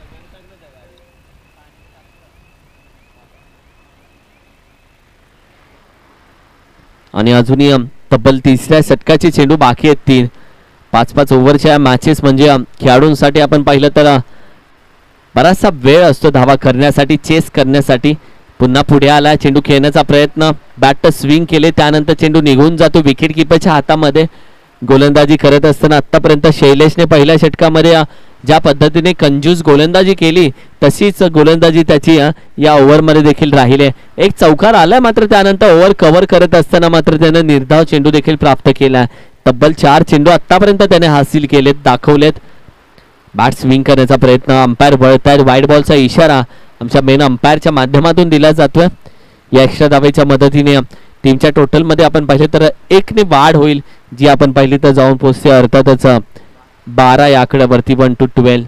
आणि अजूनही तब्बल 3ऱ्या षटकाचे चेंडू बाकी आहेत. 3 5-5 ओव्हरच्या मॅचेस म्हणजे खेळाडूंसाठी आपण पाहिलं तर बराचसा वेळ असतो धावा करण्यासाठी, चेस करण्यासाठी. पुन्हा पुढे आला चेंडू खेळण्याचा प्रयत्न, बॅट स्विंग केले, त्यानंतर चेंडू निघून जातो विकेट किपरच्या हातामध्ये. गोलंदाजी करत असताना आतापर्यंत शैलेशने पहिल्या षटकामध्ये ज्या पद्धतीने कंजूस गोलंदाजी केली तशीच गोलंदाजी त्याची या ओव्हरमध्ये देखील राहिली. एक चौकार आलाय, मात्र त्यानंतर ओव्हर कव्हर करत असताना मात्र त्याने निर्धाव चेंडू देखील प्राप्त केला. तब्बल 4 चेंडू आतापर्यंत त्याने हासिल केलेत, दाखवलेत. बॅट स्विंग करण्याचा प्रयत्न, अंपायर वळतायत, वाईड बॉलचा इशारा आमच्या मेन अंपायरच्या माध्यमातून दिला जातोय. या एक्स्ट्रा धावेच्या मदतीने टीमच्या टोटलमध्ये आपण पाहिले तर 1 ने वाढ होईल, जी आपण पाहिली तर जाऊन पोहोचते अर्थातच 12 या आकड्यावरती. 1 to 12.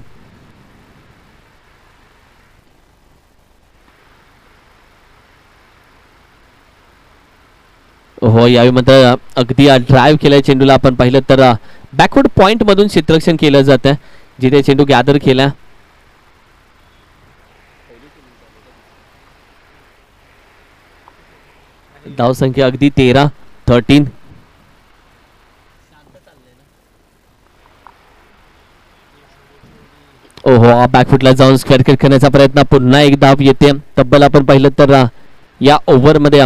हो, यावेळी मात्र अगदी ड्राईव्ह केलाय चेंडूला आपण पाहिलं तर बॅकवर्ड पॉइंट मधून क्षेत्ररक्षण केलं जातं, जिथे चेंडू गॅदर केला. धावसंख्या अगदी 13. ओहो, बॅकफुटला जाऊन स्क्वेअर किक करण्याचा प्रयत्न, पुन्हा एक धाव येते. तब्बल आपण पाहिलं तर या ओव्हर मध्ये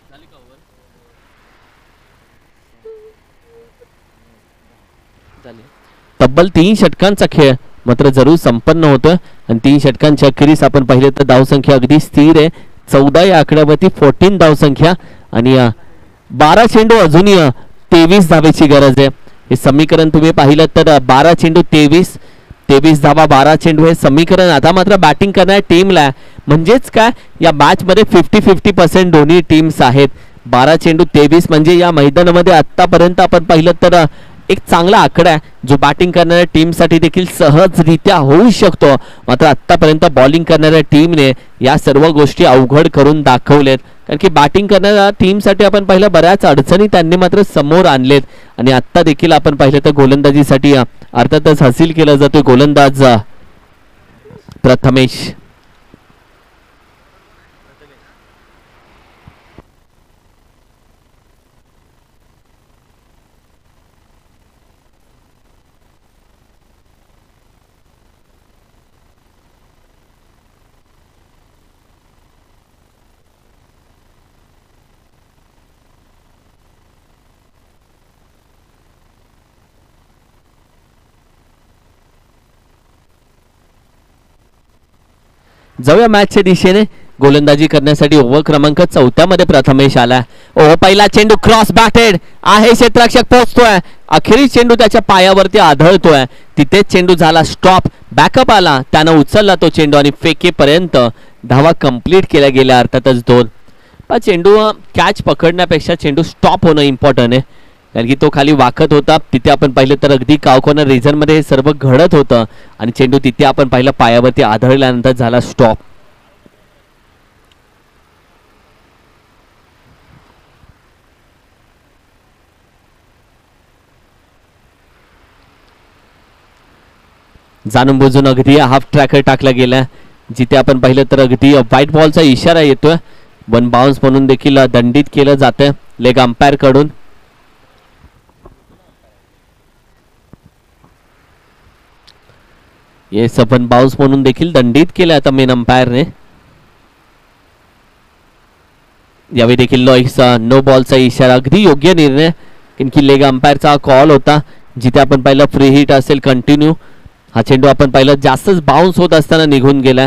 तब्बल 3 षटकांचा खेळ मात्र जरूर संपन्न होतोय आणि 3 षटकांच्या अखेरीस आपण पाहिलं तर धावसंख्या अगदी स्थिर आहे. 14 या आकड्यावरती 14 धावसंख्या आणि 12 चेंडू अजूनही 23 धावेची गरज आहे. हे समीकरण तुम्ही पाहिलं तर 12 चेंडू 23 धावा 12 चेंडू हे समीकरण आता मात्र बॅटिंग करणाऱ्या टीमला, म्हणजेच काय या मॅच मध्ये 50-50% दोन्ही टीम्स आहेत. 12 चेंडू 23 म्हणजे या मैदानामध्ये आतापर्यंत आपण पाहिलं तर एक चांगला आकडा आहे, जो बॅटिंग करणाऱ्या टीमसाठी देखील सहजरित्या होऊ शकतो. मात्र आतापर्यंत बॉलिंग करणाऱ्या टीमने या सर्व गोष्टी अवघड करून दाखवलेत, कारण की बॅटिंग करणाऱ्या टीमसाठी आपण पाहिलं बऱ्याच अडचणी त्यांनी मात्र समोर आणलेत आणि आत्ता देखील आपण पाहिलं तर गोलंदाजीसाठी अर्थातच हासिल केला जातोय गोलंदाज प्रथमेश. जाऊया मॅचच्या दिशेने. गोलंदाजी करण्यासाठी ओव्हर क्रमांक 4 मध्ये प्रथमेश आला. पहिला चेंडू क्रॉस बॅटेड आहे, क्षेत्ररक्षक पोहोचतोय, अखेरीस चेंडू त्याच्या पायावरती आढळतोय, तिथेच चेंडू झाला स्टॉप. बॅकअप आला, त्यानं उचलला तो चेंडू आणि फेकेपर्यंत धावा कंप्लीट केल्या गेल्या, अर्थातच 2. चेंडू कॅच पकडण्यापेक्षा चेंडू स्टॉप होणं इम्पॉर्टंट आहे, कारण की तो खाली वाकत होता. तिथे आपण पाहिलं तर अगदी काव कॉर्नर रिजन मध्ये हे सर्व घडत होतं आणि चेंडू तिथे आपण पाहिलं पायावरती आढळल्यानंतर झाला स्टॉप. जाणून बुजून अगदी हाफ ट्रॅकर टाकला गेला, जिथे आपण पाहिलं तर अगदी व्हाईट बॉलचा इशारा येतोय. 1 बाउन्स म्हणून देखील दंडित केलं जातंय लेग अंपायर कडून. येस 1 बाउन्स म्हणून देखील दंडित केलं आता मेन अंपायरने. यावेळी देखील नो बॉलचा इशारा, अगदी योग्य निर्णय, कारण की लेग अंपायरचा कॉल होता, जिथे आपण पाहिलं फ्री हिट असेल कंटिन्यू. हा चेंडू आपण पाहिलं जास्तच बाउन्स होत असताना निघून गेला.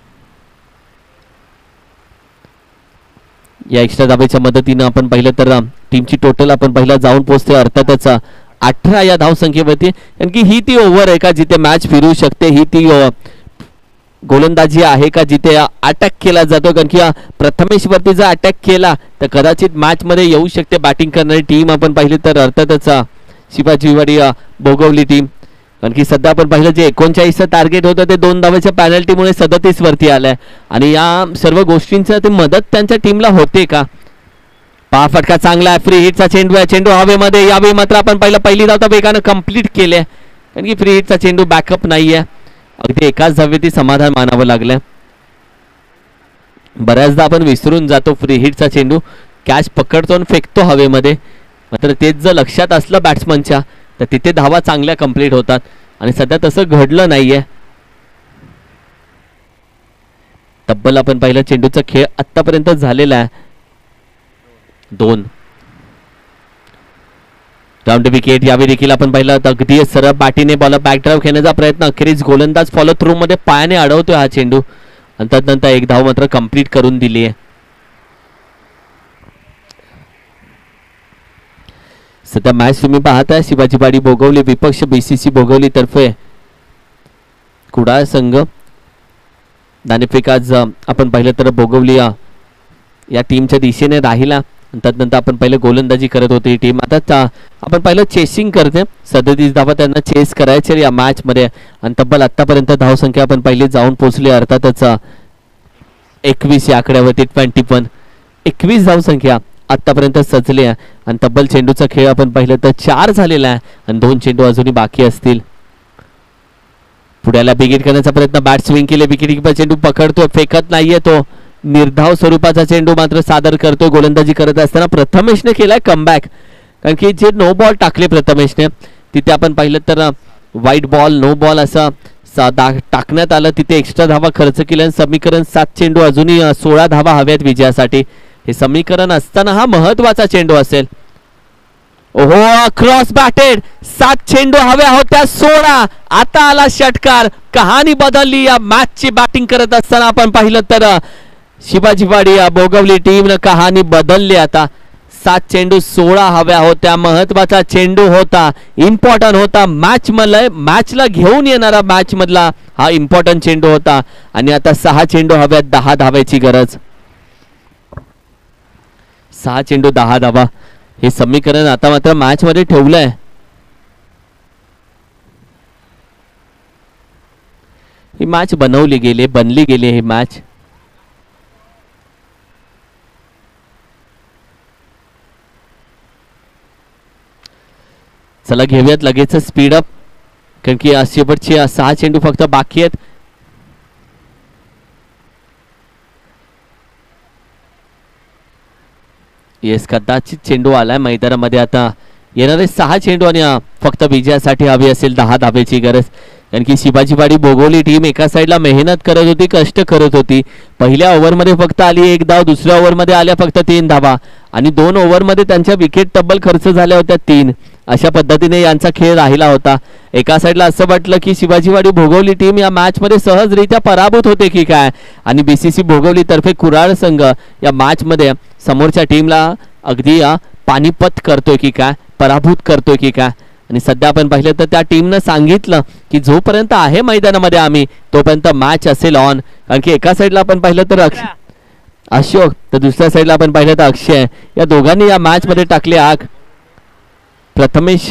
या एक्स्ट्रा धावेच्या मदतीनं आपण पाहिलं तर टीमची टोटल आपण पाहिलं जाऊन पोहोचते अर्थातच 18 या धावसंख्येवरती, कारण की ही ती ओव्हर आहे का जिथे मॅच फिरू शकते, ही ती गोलंदाजी आहे का जिथे अटॅक केला जातो. कारण की प्रथमेश वरती जर अटॅक केला तर कदाचित मॅच मध्ये येऊ शकते बॅटिंग करणारी टीम आपण पाहिली तर अर्थातच शिवाजीवाडी बोगवली टीम. कारण की सध्या आपण पाहिलं जे 39चं टार्गेट होतं ते 2 धावेच्या पॅनल्टीमुळे 37 वरती आलंय आणि या सर्व गोष्टींचा ते मदत त्यांच्या टीमला होते का. पहा फटका चांगला आहे, फ्री हिटचा चेंडू आहे, चेंडू हवेमध्ये. यावेळी मात्र आपण पाहिलं पहिली धाव तर वेगानं कंप्लीट केली आहे, कारण की फ्री हिटचा चेंडू बॅकअप नाहीये. अगदी एकाच धावेती समाधान मानावं लागलं. बऱ्याचदा आपण विसरून जातो फ्री हिटचा चेंडू कॅच पकडतो आणि फेकतो हवेमध्ये, मात्र तेच जर लक्षात असलं बॅट्समनच्या तर तिथे धावा चांगल्या कंप्लीट होतात आणि सध्या तसं घडलं नाहीये. तब्बल आपण पाहिलं चेंडूचा खेळ आतापर्यंत झालेला आहे 2 राऊंड विकेट. यावेळी देखील आपण पाहिलं अगदी सरळ बॅटीने बॉल बॅकड्राईव्ह खेळण्याचा प्रयत्न, अखेरीस गोलंदाज फॉलो थ्रू मध्ये पायाने अडवतोय हा चेंडू आणि त्यानंतर 1 धाव मात्र कंप्लीट करून दिली आहे. सध्या मॅच तुम्ही पाहताय शिवाजीवाडी बोगवली विपक्ष बीसीसी बोगवली तर्फे कुडाळ संघ. नाणेफेक आज आपण पाहिलं तर बोगवली या टीमच्या दिशेने राहिला, त्यानंतर आपण पहिलं गोलंदाजी करत होती ही टीम. आता आपण पाहिलं चेसिंग करते, 37 धावा त्यांना चेस करायचे या मॅच मध्ये आणि तब्बल आतापर्यंत धावसंख्या आपण पहिली जाऊन पोहोचली अर्थातच 21 या आकड्यावरती. 21 धावसंख्या आतापर्यंत सजले आहे आणि तब्बल चेंडूचा खेळ आपण पाहिलं तर 4 झालेला आहे आणि 2 चेंडू अजूनही बाकी असतील. पुढ्याला बिगिट करण्याचा प्रयत्न, बॅट स्विंग केले, विकेट किपर चेंडू पकडतोय, फेकत नाहीये तो, निर्धाव स्वरूपाचा चेंडू मात्र सादर करतोय. गोलंदाजी करत असताना प्रथमेशने केलाय कमबॅक, कारण की जे नो बॉल टाकले प्रथमेशने तिथे आपण पाहिलं तर व्हाईट बॉल नो बॉल असं टाकण्यात आलं, तिथे एक्स्ट्रा धावा खर्च केल्या. समीकरण 7 चेंडू अजूनही 16 धावा हव्यात विजयासाठी. हे समीकरण असताना हा महत्वाचा चेंडू असेल. ओहो क्रॉस बॅटेड, 7 चेंडू हव्या होत्या 16, आता आला षटकार. कहाणी बदलली या मॅचची. बॅटिंग करत असताना आपण पाहिलं तर शिवाजीवाडी बोगवली टीमनं कहाणी बदलली. आता 7 चेंडू 16 हव्या होत्या, महत्वाचा चेंडू होता, इम्पॉर्टंट होता, मॅचला घेऊन येणारा मॅच मधला हा इम्पॉर्टंट चेंडू होता आणि आता 6 चेंडू हव्यात 10 धाव्याची गरज. 6 चेंडू 10 धावा हे समीकरण आता मात्र मॅच मध्ये ठेवलंय. ही मॅच बनली गेली ही मॅच. चला घेऊयात लगेच स्पीडअप, कारण की शेवटचे 6 चेंडू फक्त बाकी आहेत. येस, कदाचित चेंडू आलाय मैदानामध्ये. आता येणारे 6 चेंडू आणि फक्त विजयासाठी हवी असेल 10 धाब्याची गरज. कारण की शिवाजीवाडी भोगवली टीम एका साईडला मेहनत करत होती, कष्ट करत होती. पहिल्या ओव्हरमध्ये फक्त आली 1 धाव, दुसऱ्या ओव्हरमध्ये आल्या फक्त 3 धावा आणि 2 ओव्हरमध्ये त्यांच्या विकेट तब्बल खर्च झाल्या होत्या 3. अशा पद्धतीने यांचा खेळ राहिला होता. एका साईडला असं वाटलं की शिवाजीवाडी भोगवली टीम या मॅचमध्ये सहजरित्या पराभूत होते की काय, आणि बीसीसी भोगवली तर्फे कुराळ संघ या मॅचमध्ये समोरच्या टीमला अगदी पानिपत करतोय की काय, पराभूत करतोय की काय. आणि सध्या आपण पाहिलं तर त्या टीमनं सांगितलं की जोपर्यंत आहे मैदानामध्ये आम्ही तोपर्यंत मॅच असेल ऑन. कारण की एका साईडला आपण पाहिलं तर अशोक, तर दुसऱ्या साईडला आपण पाहिलं तर अक्षय, या दोघांनी या मॅच मध्ये टाकली आग. प्रथमेश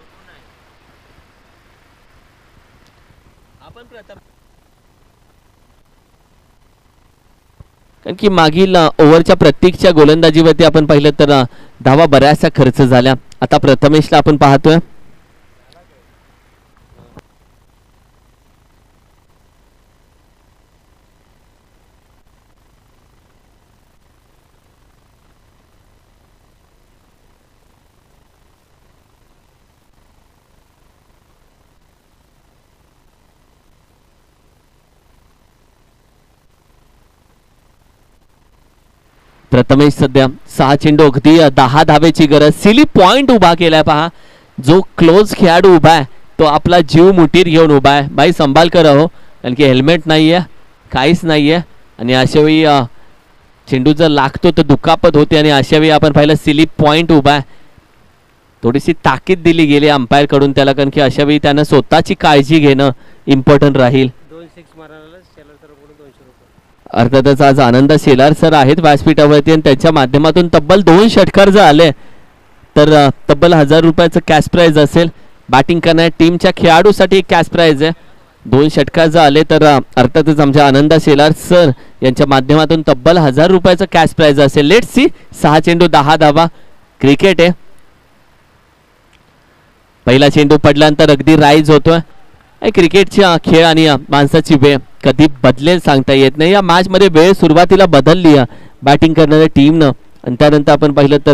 कारण की मागील ओव्हरच्या प्रत्येकच्या गोलंदाजीवरती आपण पाहिलं तर धावा बऱ्याचशा खर्च झाल्या. आता प्रथमेशला आपण पाहतोय. प्रथमेश सध्या 6 चेंडू अगदी 10 धावेची गरज. सिली पॉइंट उभा केलाय पहा. जो क्लोज खेळाडू उभा आहे तो आपला जीव मुठीत घेऊन उभा आहे. बाई संभाल कर हो, कारण की हेल्मेट नाहीये, काहीच नाहीये. आणि अशावेळी चेंडू जर लागतो तर दुखापत होते. आणि अशावेळी आपण पाहिलं सिली पॉइंट उभा आहे. थोडीशी ताकीद दिली गेली अंपायर कडून त्याला, कारण की अशावेळी त्यानं स्वतःची काळजी घेणं इम्पॉर्टंट राहील. अर्थातच आज आनंद शेलार सर आहेत व्यासपीठावरती आणि त्यांच्या माध्यमातून तब्बल 2 षटकार जर आले तर तब्बल 1000 रुपयाचं कॅश प्राइज असेल. बॅटिंग करणाऱ्या टीमच्या खेळाडूसाठी कॅश प्राइज आहे. 2 षटकार जर आले तर अर्थातच आमच्या आनंद शेलार सर यांच्या माध्यमातून तब्बल 1000 रुपयाचं कॅश प्राइज असेल. Let's see. 6 चेंडू 10 धावा. क्रिकेट आहे. पहिला चेंडू पडल्यानंतर अगदी राईज होतोय. क्रिकेटचा खेळ आणि माणसाची वेळ कधी बदलेल सांगता येत नाही. या मॅच मध्ये वेळ सुरुवातीला बदलली बॅटिंग करणाऱ्या टीमनं, आणि त्यानंतर आपण पाहिलं तर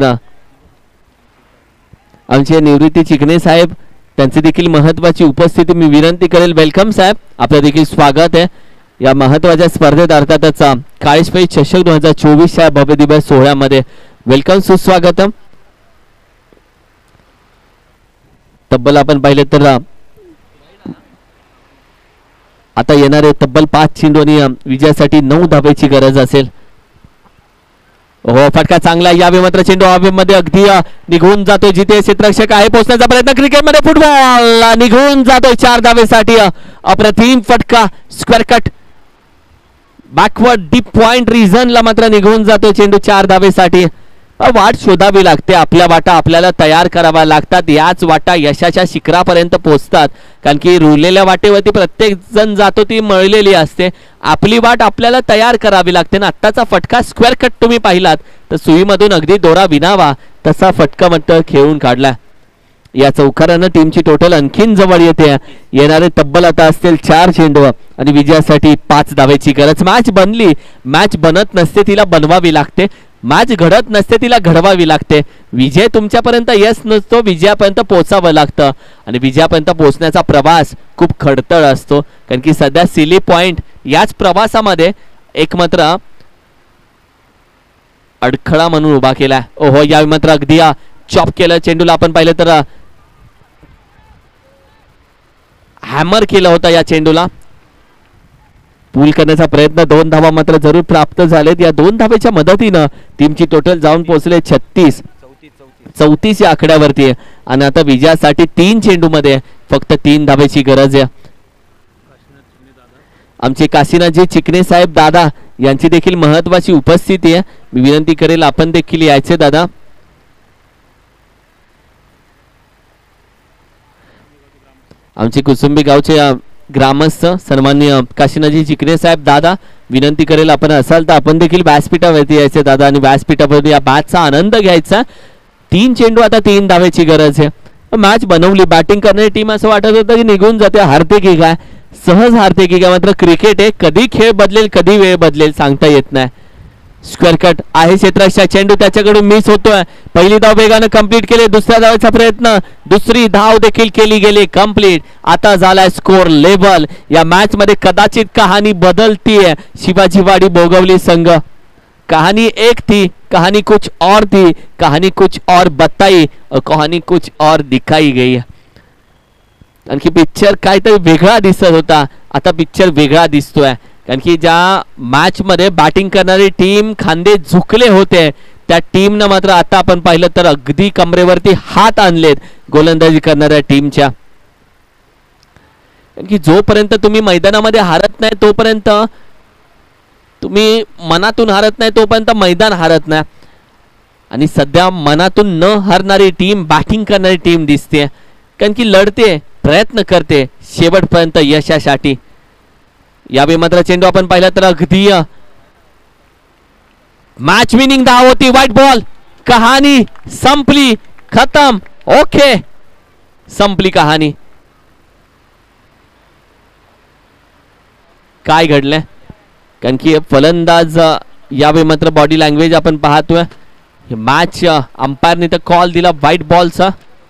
आमचे निवृत्ती चिकणे साहेब, त्यांची देखील महत्वाची उपस्थिती मी विनंती करेल. वेलकम साहेब, आपलं देखील स्वागत आहे या महत्वाच्या स्पर्धेत. अर्थातच काळीसफाई चषक 2024 या भव्य दिव्य सोहळ्यामध्ये वेलकम, सुस्वागतम. तब्बल आपण पाहिलं तर आता येणारे तब्बल 5 चेंडू आणि विजयासाठी 9 धावेची गरज असेल. हो, फटका चांगला. यावेळी मात्र चेंडू हवेमध्ये अगदी निघून जातोय. जिथे क्षेत्ररक्षक आहे पोहोचण्याचा प्रयत्न. क्रिकेटमध्ये फुटबॉल निघून जातोय 4 धावेसाठी. अप्रतिम फटका. Square cut backward deep point रिझनला मात्र निघून जातोय चेंडू 4 धावेसाठी. वाट शोधावी लागते. आपल्या वाटा आपल्याला तयार कराव्या लागतात. याच वाटा यशाच्या शिखरापर्यंत पोहोचतात. कारण की रुळलेल्या वाटेवरती प्रत्येक जण जातो ती मळलेली असते. आपली वाट आपल्याला तयार करावी लागते ना. आत्ताचा फटका स्क्वेअर कट तुम्ही पाहिलात तर सुईमधून अगदी दोरा विनावा तसा फटका मात्र खेळून काढला. या चौकारानं टीमची टोटल आणखीन जवळ येते. येणारे तब्बल आता असतील 4 चेंडू आणि विजयासाठी 5 धावेची गरज. मॅच बनली, मॅच बनत नसते तिला बनवावी लागते. मॅच घडत नसते तिला घडवावी लागते. विजय तुमच्यापर्यंत येस नसतो, विजयापर्यंत पोहोचावं लागतं. आणि विजयापर्यंत पोहोचण्याचा प्रवास खूप खडतर असतो. कारण की सध्या सिली पॉइंट याच प्रवासामध्ये एक मात्र अडखळा म्हणून उभा केलाय. ओहो, या मात्र अगदी चॉप केलं चेंडूला. आपण पाहिलं तर हॅमर केला होता या चेंडूला. पूल करण्याचा प्रयत्न. 2 धावा मात्र जरूर प्राप्त झालेत. या 2 धावेच्या मदतीनं टीमची टोटल जाऊन पोहोचले 34 या आकड्यावरती. आणि आता विजयासाठी 3 चेंडू मध्ये फक्त 3 धावेची गरज आहे. आमचे काशीनाथजी चिकणे साहेब दादा यांची देखील महत्वाची उपस्थिती आहे. मी विनंती करेल आपण देखील यायचे दादा. आमचे कुसुंबी गावचे ग्रामस्थ सन्माननीय काशीनाथजी चिकणे साहेब दादा, विनंती करेल आपण असाल तर आपण देखील व्यासपीठावरती यायचे दादा आणि व्यासपीठावरती या मॅचचा आनंद घ्यायचा. 3 चेंडू आता 3 धावेची गरज आहे. मॅच बनवली. बॅटिंग करणारी टीम असं वाटत होतं की निघून जाते, हारते की काय, सहज हारते की काय. मात्र क्रिकेट आहे, कधी खेळ बदलेल कधी वेळ बदलेल सांगता येत नाही. स्क्वेअर कट आहे क्षेत्ररक्षक, चेंडू त्याच्याकडून मिस होतोय. पहिली धाव वेगानं कंप्लीट केली, दुसऱ्या धावाचा प्रयत्न, दुसरी धाव देखील केली गेली कंप्लीट. आता झालाय स्कोर लेवल. या मॅच मध्ये कदाचित कहाणी बदलतीये. शिवाजीवाडी बोगवली संघ, कहानी एक थी, कहानी कुछ और थी, कहानी कुछ और बताई और कहानी कुछ और दिखाई गई. आणखी पिक्चर काहीतरी वेगळा दिसत होता, आता पिक्चर वेगळा दिसतोय. कारण की ज्या मॅच मध्ये बॅटिंग करणारी टीम खांदे झुकले होते, त्या टीमनं मात्र आता आपण पाहिलं तर अगदी कमरेवरती हात आणलेत गोलंदाजी करणाऱ्या टीमच्या. कारण की जोपर्यंत तुम्ही मैदानामध्ये हारत नाही तोपर्यंत, तुम्ही मनातून हारत नाही तोपर्यंत मैदान हारत नाही. आणि सध्या मनातून न हारणारी टीम बॅटिंग करणारी टीम दिसते. कारण की लढते, प्रयत्न करते शेवटपर्यंत यशासाठी. यावेळी मात्र चेंडू आपण पाहिला तर अगदी मॅच विनिंग धाव होती. व्हाईट बॉल, कहाणी संपली, खतम, ओके, संपली कहाणी. काय घडलंय? कारण की फलंदाज यावेळी मात्र बॉडी लँग्वेज आपण पाहतोय. मॅच अंपायरने तर कॉल दिला व्हाईट बॉलचा.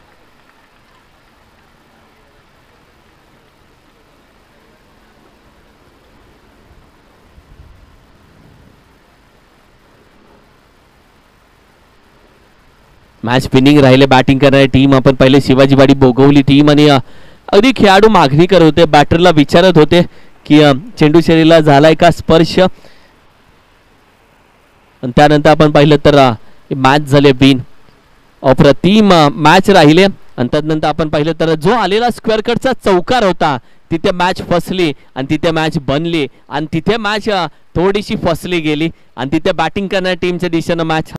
मॅच विनिंग राहिले बॅटिंग करणारी टीम. आपण पहिले शिवाजीवाडी बोगवली टीम आणि अगदी खेळाडू मागणी करत होते, बॅटरला विचारत होते की चेंडू शरीराला झालाय का स्पर्श. त्यानंतर आपण पाहिलं तर मॅच झाले विन. अप्रतिम मॅच राहिले. आणि त्यानंतर आपण पाहिलं तर जो आलेला स्क्वेअर कटचा चौकार होता तिथे मॅच फसली आणि तिथे मॅच बनली आणि तिथे मॅच थोडीशी फसली गेली आणि तिथे बॅटिंग करणाऱ्या टीमच्या दिशेनं मॅच